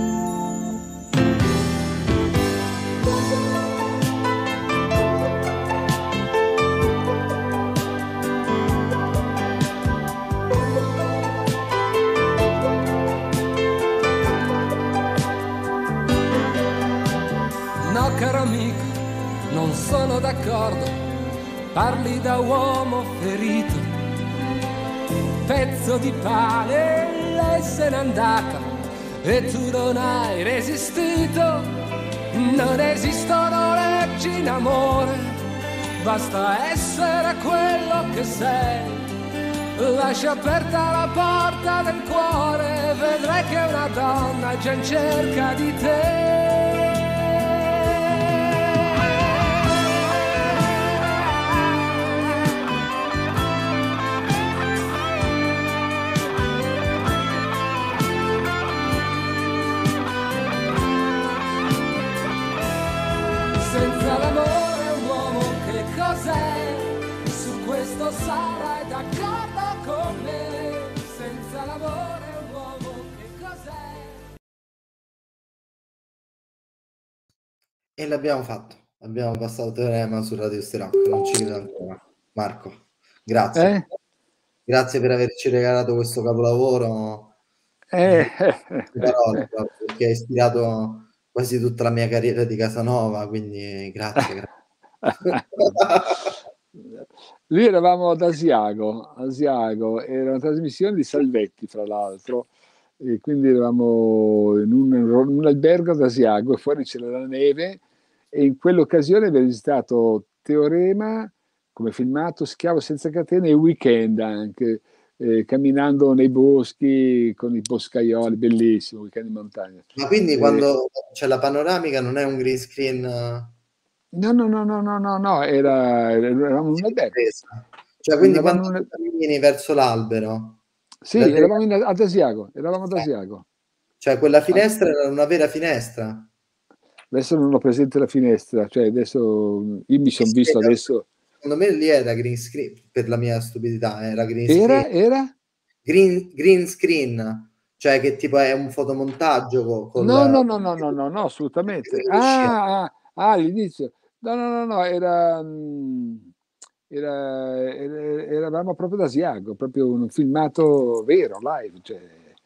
Speaker 3: No caro amico, non sono d'accordo, parli da uomo ferito, pezzo di pane, lei se n'è andata e tu non hai resistito, non esistono leggi in amore, basta essere quello che sei, lascia aperta la porta del cuore, vedrai che una donna è già in cerca di te. Senza l'amore un uomo che cos'è? Su questo sarai d'accordo con me. Senza l'amore un uomo che cos'è?
Speaker 1: E l'abbiamo fatto. Abbiamo passato teorema su Radio Rock. Non ci credo ancora. Marco, grazie. Grazie per averci regalato questo capolavoro. Parole, perché hai ispirato quasi tutta la mia carriera di Casanova, quindi grazie.
Speaker 2: Lì eravamo ad Asiago, era una trasmissione di Salvetti, fra l'altro, e quindi eravamo in un albergo ad Asiago e fuori c'era la neve e in quell'occasione abbiamo visitato Teorema come filmato, Schiavo senza catene e Weekend anche, camminando nei boschi con i boscaioli, bellissimo, Weekend in montagna.
Speaker 1: Ma quindi quando c'è la panoramica non è un green screen?
Speaker 2: No, eravamo in un albergo.
Speaker 1: Cioè, quindi quando cammini verso l'albero?
Speaker 2: Sì, eravamo ad Asiago, ad Asiago.
Speaker 1: Cioè, quella finestra era una vera finestra?
Speaker 2: Adesso non ho presente la finestra, cioè adesso io mi sono visto adesso.
Speaker 1: Secondo me lì era green screen, per la mia stupidità, era green screen.
Speaker 2: Era?
Speaker 1: Green screen, cioè che tipo è un fotomontaggio con
Speaker 2: No, assolutamente. All'inizio. No, eravamo proprio ad Asiago, proprio un filmato vero, live. Cioè,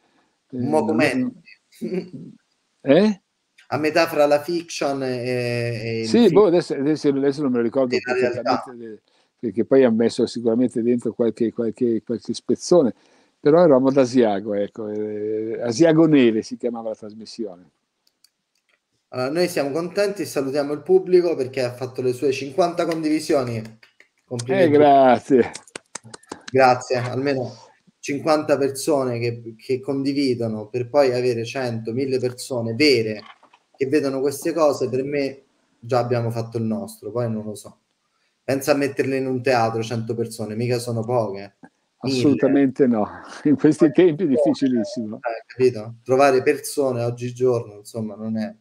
Speaker 1: a metà fra la fiction e
Speaker 2: sì, adesso non me lo ricordo perfettamente, perché poi ha messo sicuramente dentro qualche spezzone, però eravamo ad Asiago, ecco, Asiago Neve si chiamava la trasmissione.
Speaker 1: Allora, noi siamo contenti e salutiamo il pubblico perché ha fatto le sue 50 condivisioni. Complimenti. Grazie, almeno 50 persone che condividono per poi avere 100, 1000 persone vere che vedono queste cose. Per me già abbiamo fatto il nostro, poi non lo so. Pensa a metterle in un teatro 100 persone, mica sono poche.
Speaker 2: Assolutamente 1000. No, in questi tempi è difficilissimo.
Speaker 1: Capito? Trovare persone oggigiorno, insomma, non è...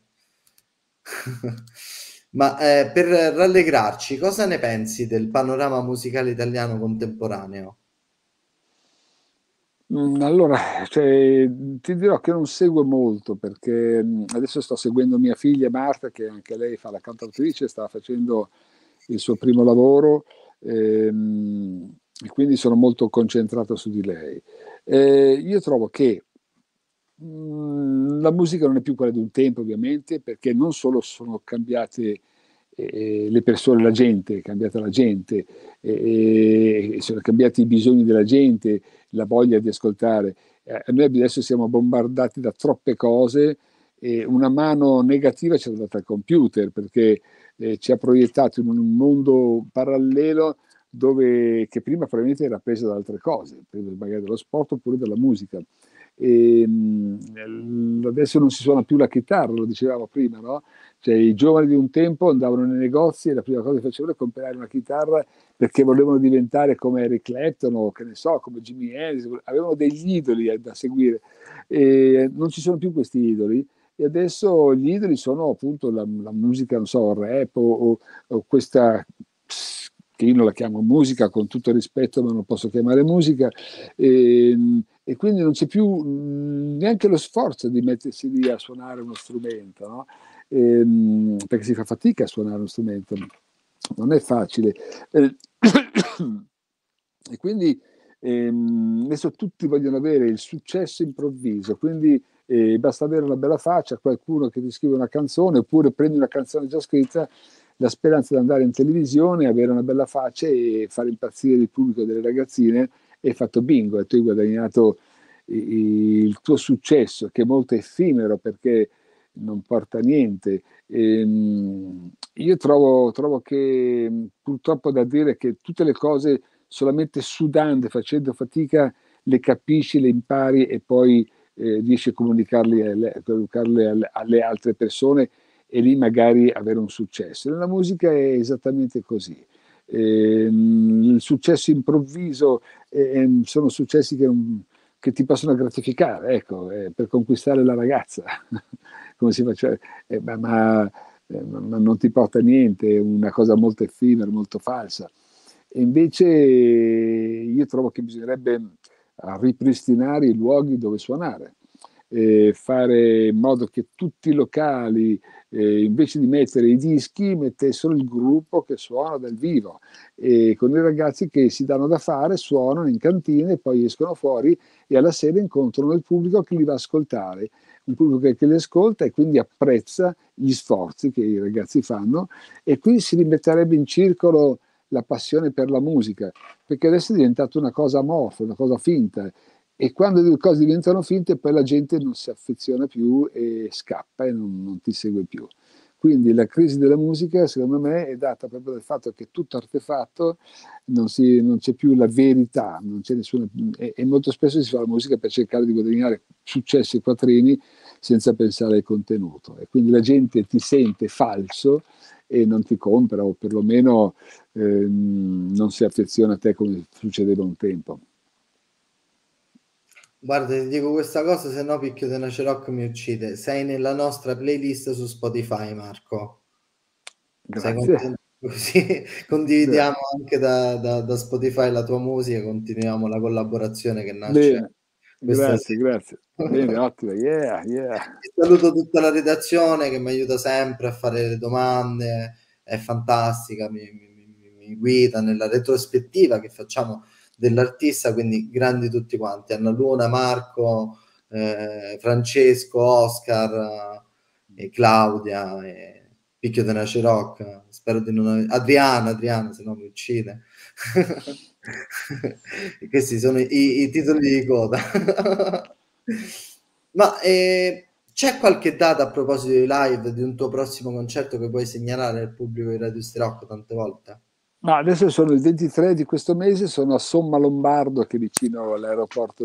Speaker 1: Ma per rallegrarci, cosa ne pensi del panorama musicale italiano contemporaneo?
Speaker 2: Allora, cioè, ti dirò che non seguo molto perché adesso sto seguendo mia figlia Marta, che anche lei fa la cantautrice, sta facendo il suo primo lavoro e quindi sono molto concentrato su di lei. Io trovo che la musica non è più quella di un tempo, ovviamente, perché non solo sono cambiate le persone, la gente, è cambiata la gente, sono cambiati i bisogni della gente, la voglia di ascoltare. Noi adesso siamo bombardati da troppe cose e una mano negativa ci è data al computer, perché ci ha proiettato in un mondo parallelo che prima probabilmente era preso da altre cose, preso magari dallo sport oppure dalla musica. E, adesso non si suona più la chitarra, lo dicevamo prima, no? Cioè, i giovani di un tempo andavano nei negozi e la prima cosa che facevano era comprare una chitarra perché volevano diventare come Eric Clapton o che ne so, come Jimi Hendrix, avevano degli idoli da seguire. E non ci sono più questi idoli e adesso gli idoli sono appunto la musica, non so, il rap o questa che io non la chiamo musica con tutto il rispetto, ma non posso chiamare musica, e quindi non c'è più neanche lo sforzo di mettersi lì a suonare uno strumento, no? Perché si fa fatica a suonare uno strumento, non è facile. E quindi adesso tutti vogliono avere il successo improvviso, quindi basta avere una bella faccia, qualcuno che ti scrive una canzone, oppure prendi una canzone già scritta, la speranza di andare in televisione, avere una bella faccia e fare impazzire il pubblico delle ragazzine, e hai fatto bingo e tu hai guadagnato il tuo successo, che è molto effimero perché non porta a niente. Io trovo che purtroppo da dire che tutte le cose solamente sudando, facendo fatica, le capisci, le impari e poi riesci a comunicarle alle altre persone e lì magari avere un successo. Nella musica è esattamente così. Il successo improvviso sono successi che ti possono gratificare, ecco, per conquistare la ragazza, come si faceva, ma non ti porta a niente, è una cosa molto effimera, molto falsa. E invece io trovo che bisognerebbe ripristinare i luoghi dove suonare, fare in modo che tutti i locali, invece di mettere i dischi, mettessero il gruppo che suona dal vivo, e con i ragazzi che si danno da fare, suonano in cantina e poi escono fuori e alla sera incontrano il pubblico che li va a ascoltare, un pubblico che li ascolta e quindi apprezza gli sforzi che i ragazzi fanno, e qui si rimetterebbe in circolo la passione per la musica, perché adesso è diventata una cosa amorfa, una cosa finta, e quando le cose diventano finte poi la gente non si affeziona più e scappa e non ti segue più. Quindi la crisi della musica, secondo me, è data proprio dal fatto che tutto artefatto, non c'è più la verità, non c'è nessuna, e molto spesso si fa la musica per cercare di guadagnare successi e quattrini senza pensare al contenuto, e quindi la gente ti sente falso e non ti compra, o perlomeno non si affeziona a te come succedeva un tempo.
Speaker 1: Guarda, ti dico questa cosa, se no Picchio de Nacerocco mi uccide. Sei nella nostra playlist su Spotify, Marco. Sei
Speaker 2: Grazie.
Speaker 1: contento? Così condividiamo anche da Spotify la tua musica, continuiamo la collaborazione che nasce
Speaker 2: Bene,
Speaker 1: questa sera.
Speaker 2: grazie. Bene, ottimo, yeah.
Speaker 1: Saluto tutta la redazione che mi aiuta sempre a fare le domande, è fantastica, mi guida nella retrospettiva che facciamo dell'artista, quindi grandi tutti quanti, Anna Luna, Marco, Francesco, Oscar, e Claudia, e Picchio de Nacerocca, spero di non Adriana, se no mi uccide. Questi sono i titoli di coda. Ma c'è qualche data a proposito di live di un tuo prossimo concerto che puoi segnalare al pubblico di Radio Stirocco tante volte?
Speaker 2: No, adesso sono il 23 di questo mese, sono a Somma Lombardo, che è vicino all'aeroporto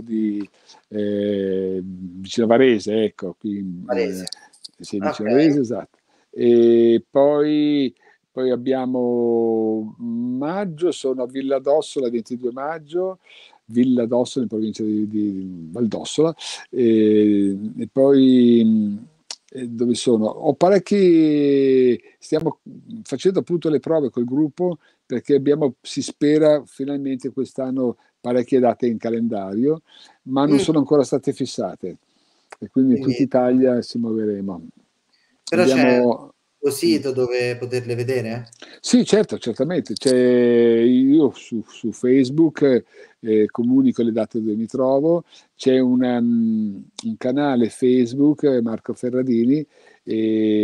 Speaker 2: vicino a Varese, ecco, qui
Speaker 1: Varese.
Speaker 2: sì, vicino a Varese, esatto. E poi abbiamo maggio, sono a Villa d'Ossola, il 22 maggio, Villa d'Ossola in provincia di Valdossola, e poi dove sono? Ho parecchi, stiamo facendo appunto le prove col gruppo, perché abbiamo, si spera, finalmente quest'anno parecchie date in calendario, ma non sono ancora state fissate, e quindi in tutta Italia ci muoveremo.
Speaker 1: Però c'è un tuo sito dove poterle vedere?
Speaker 2: Sì, certo, certamente. Io su Facebook comunico le date dove mi trovo, c'è un canale Facebook, Marco Ferradini,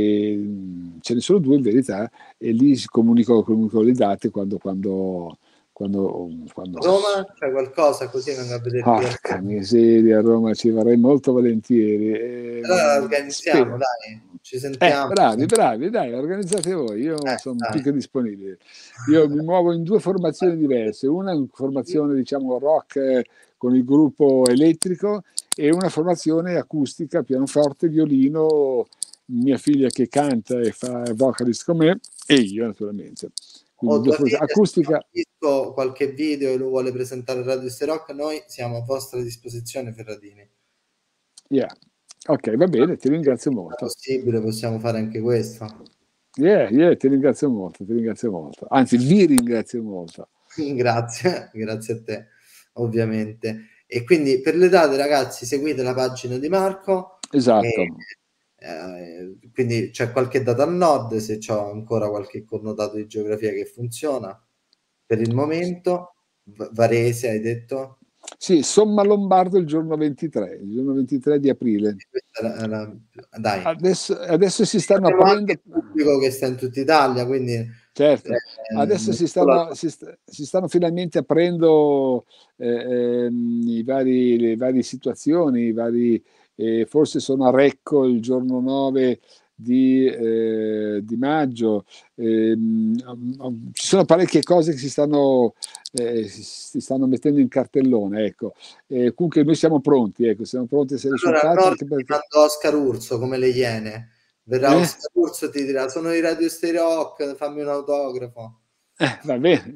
Speaker 2: e ce ne sono due in verità, e lì comunico le date quando
Speaker 1: Roma c'è qualcosa così vengo a vederti.
Speaker 2: Porca miseria, a Roma ci vorrei molto volentieri.
Speaker 1: Allora organizziamo, dai, ci sentiamo.
Speaker 2: Bravi, dai, organizzate voi, io sono più che disponibile. Io mi muovo in 2 formazioni diverse, una formazione diciamo rock con il gruppo elettrico e una formazione acustica, pianoforte, violino, mia figlia che canta e fa vocalist con me e io naturalmente. Acustica.
Speaker 1: Se visto qualche video e lo vuole presentare a Radio Stereo Rock, noi siamo a vostra disposizione, Ferradini.
Speaker 2: Ok, va bene, ti ringrazio molto.
Speaker 1: Se è possibile possiamo fare anche questo.
Speaker 2: Ti ringrazio molto. Anzi, vi ringrazio molto.
Speaker 1: Grazie a te, ovviamente. E quindi per le date, ragazzi, seguite la pagina di Marco.
Speaker 2: Esatto.
Speaker 1: Quindi c'è qualche data al nord, se c'ho ancora qualche connotato di geografia che funziona per il momento. Varese, hai detto?
Speaker 2: Sì, Somma Lombardo il giorno 23 di aprile.
Speaker 1: Dai.
Speaker 2: Adesso si stanno aprendo
Speaker 1: il pubblico che sta in tutta Italia, quindi
Speaker 2: certo. Adesso si stanno finalmente aprendo le varie situazioni, forse sono a Recco il giorno 9 di maggio. Ci sono parecchie cose che si stanno mettendo in cartellone, ecco. Comunque noi siamo pronti a essere risultati.
Speaker 1: Anche perché Oscar Urso come le Iene, verrà Oscar Urso e ti dirà: sono di Radio Stereo Rock, fammi un autografo.
Speaker 2: Va bene.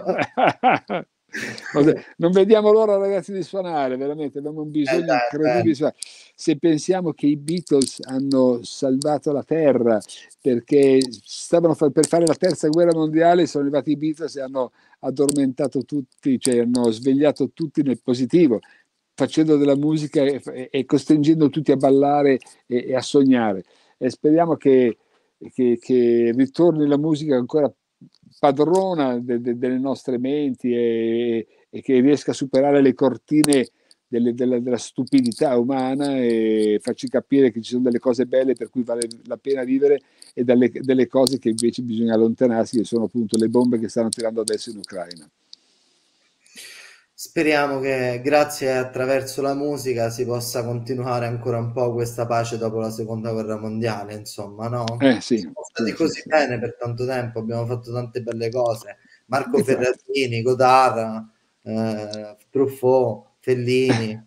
Speaker 2: Non vediamo l'ora, ragazzi, di suonare, veramente abbiamo un bisogno incredibile di suonare. Se pensiamo che i Beatles hanno salvato la terra perché stavano per fare la terza guerra mondiale, sono arrivati i Beatles e hanno addormentato tutti, cioè hanno svegliato tutti nel positivo, facendo della musica e costringendo tutti a ballare e a sognare, e speriamo che ritorni la musica ancora padrona delle nostre menti e che riesca a superare le cortine della stupidità umana e farci capire che ci sono delle cose belle per cui vale la pena vivere e delle cose che invece bisogna allontanarsi, che sono appunto le bombe che stanno tirando adesso in Ucraina.
Speaker 1: Speriamo che grazie attraverso la musica si possa continuare ancora un po' questa pace dopo la seconda guerra mondiale, insomma, no?
Speaker 2: Sì,
Speaker 1: siamo stati così bene per tanto tempo, abbiamo fatto tante belle cose. Marco Ferrazini, Godard, Truffaut, Fellini.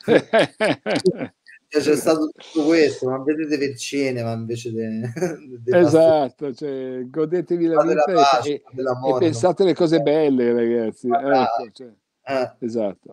Speaker 1: C'è stato tutto questo, ma vedetevi il cinema invece
Speaker 2: esatto, cioè, godetevi la vita e pensate alle cose belle, ragazzi. Ecco, cioè. Esatto.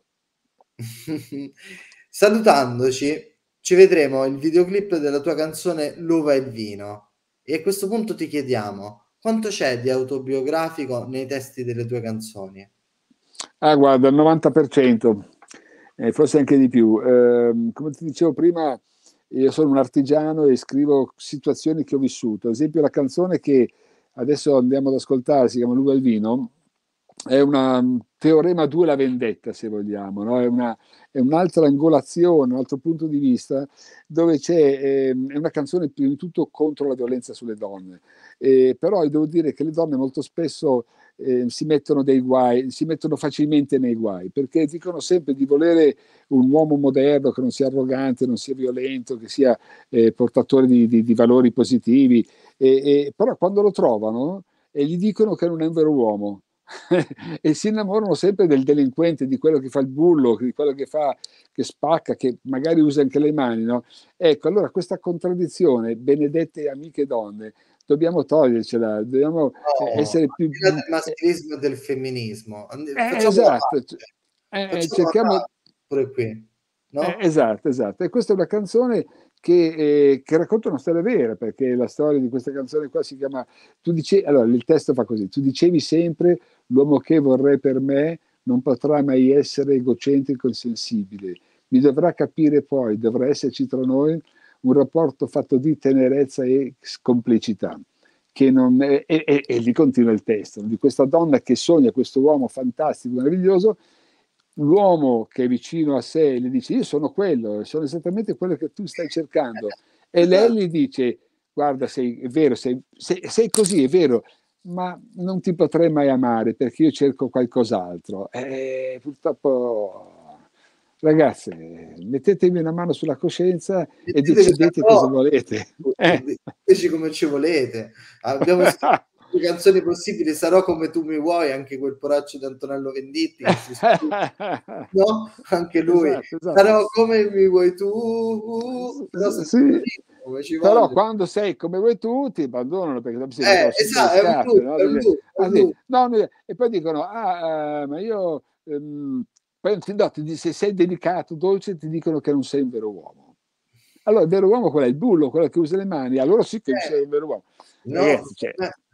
Speaker 1: Salutandoci, ci vedremo il videoclip della tua canzone L'uva e il vino, e a questo punto ti chiediamo quanto c'è di autobiografico nei testi delle tue canzoni?
Speaker 2: Guarda, il 90%, forse anche di più. Come ti dicevo prima, io sono un artigiano e scrivo situazioni che ho vissuto. Ad esempio, la canzone che adesso andiamo ad ascoltare si chiama L'uva e il vino, è una teorema 2 la vendetta, se vogliamo, no? È un'altra angolazione, un altro punto di vista, dove è una canzone prima di tutto contro la violenza sulle donne, però devo dire che le donne molto spesso si mettono facilmente nei guai, perché dicono sempre di volere un uomo moderno che non sia arrogante, non sia violento, che sia portatore di valori positivi, però quando lo trovano gli dicono che non è un vero uomo. E si innamorano sempre del delinquente, di quello che fa il bullo, di quello che spacca, che magari usa anche le mani, no? Ecco, allora questa contraddizione, benedette amiche donne, dobbiamo togliercela, dobbiamo essere più
Speaker 1: del maschilismo e del femminismo.
Speaker 2: Esatto, cerchiamo
Speaker 1: pure qui, no?
Speaker 2: Esatto, e questa è una canzone che racconta una storia vera, perché la storia di questa canzone qua si chiama allora il testo fa così: tu dicevi sempre l'uomo che vorrei per me non potrà mai essere egocentrico e insensibile, mi dovrà capire, poi dovrà esserci tra noi un rapporto fatto di tenerezza e complicità, che non è, e lì continua il testo di questa donna che sogna questo uomo fantastico, meraviglioso. L'uomo che è vicino a sé le dice: io sono esattamente quello che tu stai cercando, e lei gli dice: guarda, è vero, sei così, è vero, ma non ti potrei mai amare perché io cerco qualcos'altro. Purtroppo, ragazzi, mettetevi una mano sulla coscienza e decidete cosa volete.
Speaker 1: Dici come ci volete. Abbiamo scritto le canzoni possibili, Sarò come tu mi vuoi, anche quel poraccio di Antonello Venditti, no? Anche lui.
Speaker 2: Esatto.
Speaker 1: Sarò come mi vuoi tu, però,
Speaker 2: sì. Però quando sei come vuoi tu ti abbandonano perché dopo
Speaker 1: esatto, è un
Speaker 2: loop. E poi dicono ma io poi se sei delicato, dolce, ti dicono che non sei un vero uomo. Allora il vero uomo, quello è il bullo, quello che usa le mani, allora sì che sei un vero uomo.
Speaker 1: No,
Speaker 2: ragazzi,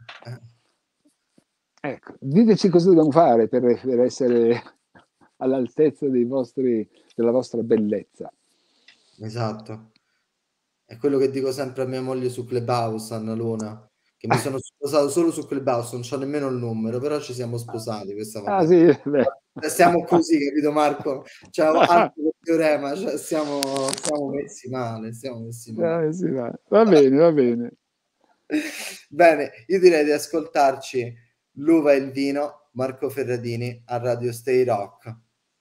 Speaker 2: ecco, diteci cosa dobbiamo fare per essere all'altezza della vostra bellezza.
Speaker 1: Esatto. È quello che dico sempre a mia moglie su Clubhouse, Anna Luna, che mi sono sposato solo su Clubhouse, non c'ho nemmeno il numero, però ci siamo sposati questa volta.
Speaker 2: Sì,
Speaker 1: siamo così, capito Marco? Cioè, altro teorema, cioè, siamo messi male,
Speaker 2: Va bene.
Speaker 1: Bene, io direi di ascoltarci L'uva e il vino, Marco Ferradini a Radio Stay Rock.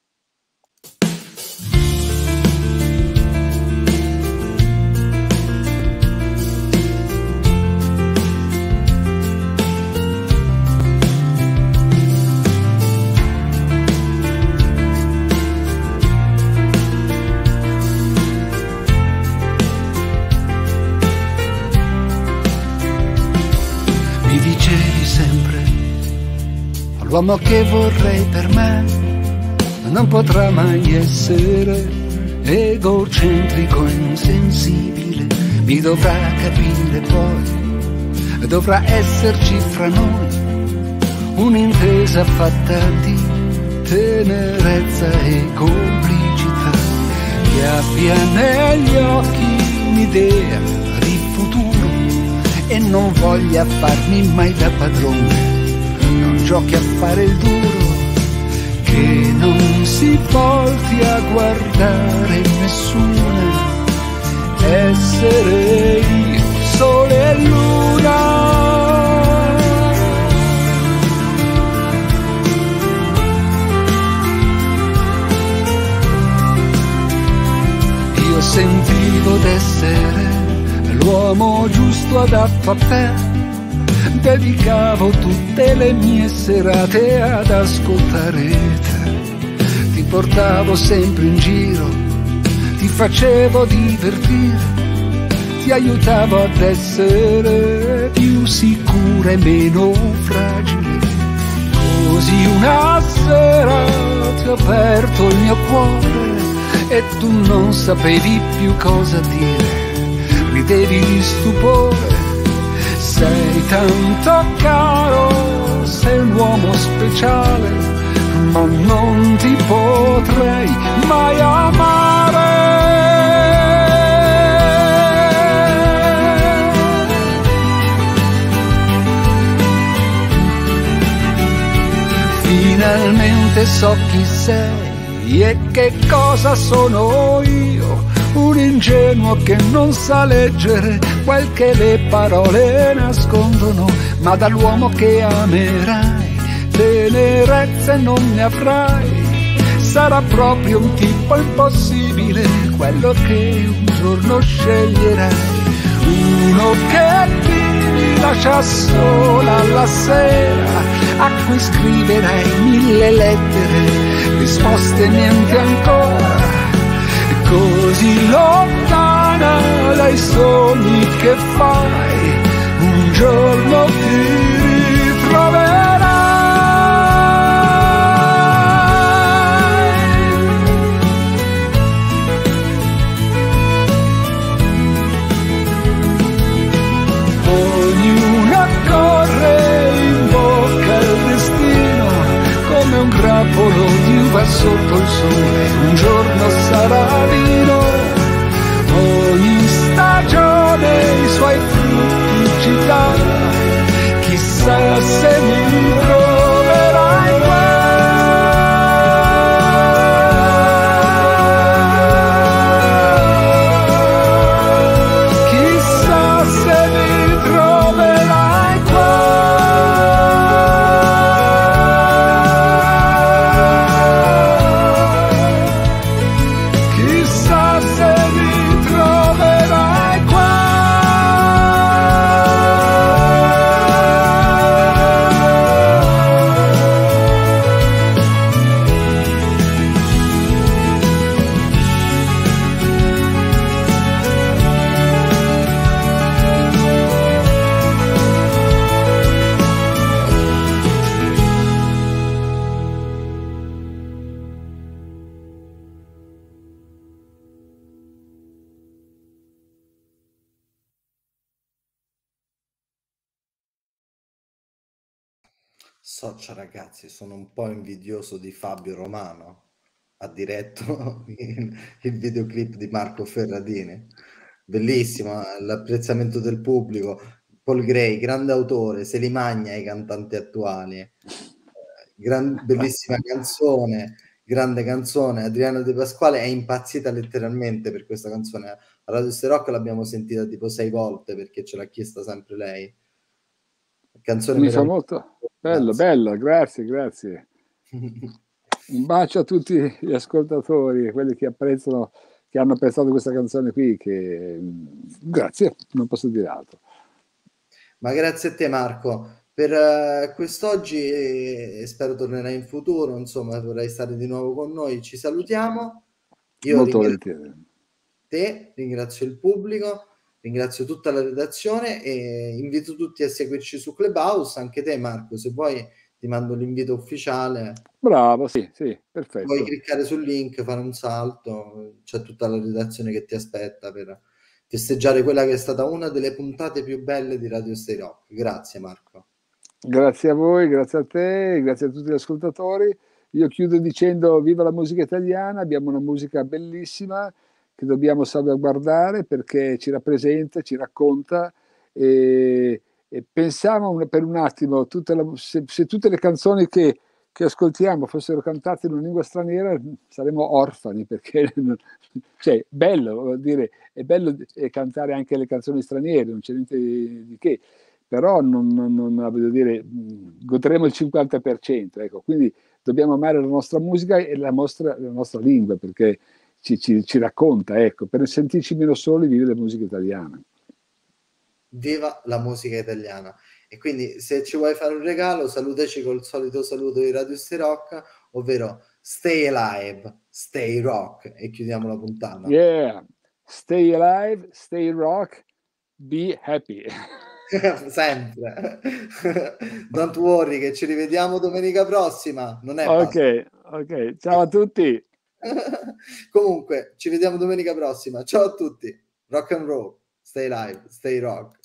Speaker 3: L'uomo che vorrei per me non potrà mai essere egocentrico e insensibile. Mi dovrà capire poi, dovrà esserci fra noi un'intesa fatta di tenerezza e complicità, che abbia negli occhi un'idea di futuro e non voglia farmi mai da padrone. Non giochi a fare il duro, che non si volti a guardare nessuna, essere io, sole e luna. Io sentivo d'essere l'uomo giusto adatto a te. Dedicavo tutte le mie serate ad ascoltare te. Ti portavo sempre in giro, ti facevo divertire, ti aiutavo ad essere più sicura e meno fragile. Così una sera ti ho aperto il mio cuore e tu non sapevi più cosa dire, ridevi di stupore. Sei tanto caro, sei un uomo speciale, ma non ti potrei mai amare. Finalmente so chi sei e che cosa sono io. Un ingenuo che non sa leggere quel che le parole nascondono, ma dall'uomo che amerai tenerezze non ne avrai. Sarà proprio un tipo impossibile quello che un giorno sceglierai. Uno che ti lascia sola la sera, a cui scriverai 1000 lettere, risposte niente ancora. Così lontana dai sogni che fai, un giorno ti ritroverai. Ognuna corre in bocca al destino, come un grappolo di uva sotto il sole, un giorno sarà vino. Ogni stagione i suoi frutti ci dà, chissà se mi troverai qua. Chissà se mi troverai qua.
Speaker 1: Socia ragazzi, sono un po' invidioso di Fabio Romano, ha diretto il videoclip di Marco Ferradini, bellissimo, l'apprezzamento del pubblico. Paul Gray, grande autore, se li magna i cantanti attuali, bellissima canzone, grande canzone. Adriano De Pasquale è impazzita letteralmente per questa canzone. A Radio Rock l'abbiamo sentita tipo 6 volte perché ce l'ha chiesta sempre lei. Canzone
Speaker 2: Mi fa
Speaker 1: meravigliosa.
Speaker 2: molto bello, bello, grazie, grazie. Un bacio a tutti gli ascoltatori, quelli che apprezzano, che hanno apprezzato questa canzone qui, che grazie, non posso dire altro.
Speaker 1: Ma grazie a te Marco per quest'oggi e spero tornerai in futuro, insomma vorrai stare di nuovo con noi, ci salutiamo, io
Speaker 2: Molto
Speaker 1: ringrazio
Speaker 2: volentieri.
Speaker 1: te, ringrazio il pubblico, ringrazio tutta la redazione e invito tutti a seguirci su Clubhouse, anche te Marco, se vuoi ti mando l'invito ufficiale.
Speaker 2: Bravo, sì, sì, perfetto.
Speaker 1: Puoi cliccare sul link, fare un salto, c'è tutta la redazione che ti aspetta per festeggiare quella che è stata una delle puntate più belle di Radio Stay Rock. Grazie Marco.
Speaker 2: Grazie a voi, grazie a te, grazie a tutti gli ascoltatori. Io chiudo dicendo viva la musica italiana, abbiamo una musica bellissima che dobbiamo salvaguardare perché ci rappresenta, ci racconta e pensiamo per un attimo, se tutte le canzoni che ascoltiamo fossero cantate in una lingua straniera saremmo orfani perché cioè, bello, vuol dire, è bello cantare anche le canzoni straniere, non c'è niente di che, però non voglio dire, godremo il 50%, ecco, quindi dobbiamo amare la nostra musica e la nostra lingua perché ci racconta, ecco, per sentirci meno soli vive la musica italiana.
Speaker 1: Viva la musica italiana. E quindi se ci vuoi fare un regalo, salutaci col solito saluto di Radio Stay Rock, ovvero stay alive, stay rock, e chiudiamo la puntata.
Speaker 2: Yeah, stay alive, stay rock, be happy.
Speaker 1: Sempre. Don't worry che ci rivediamo domenica prossima, non è
Speaker 2: ok, ciao a tutti.
Speaker 1: Comunque ci vediamo domenica prossima, ciao a tutti, rock and roll, stay live, stay rock.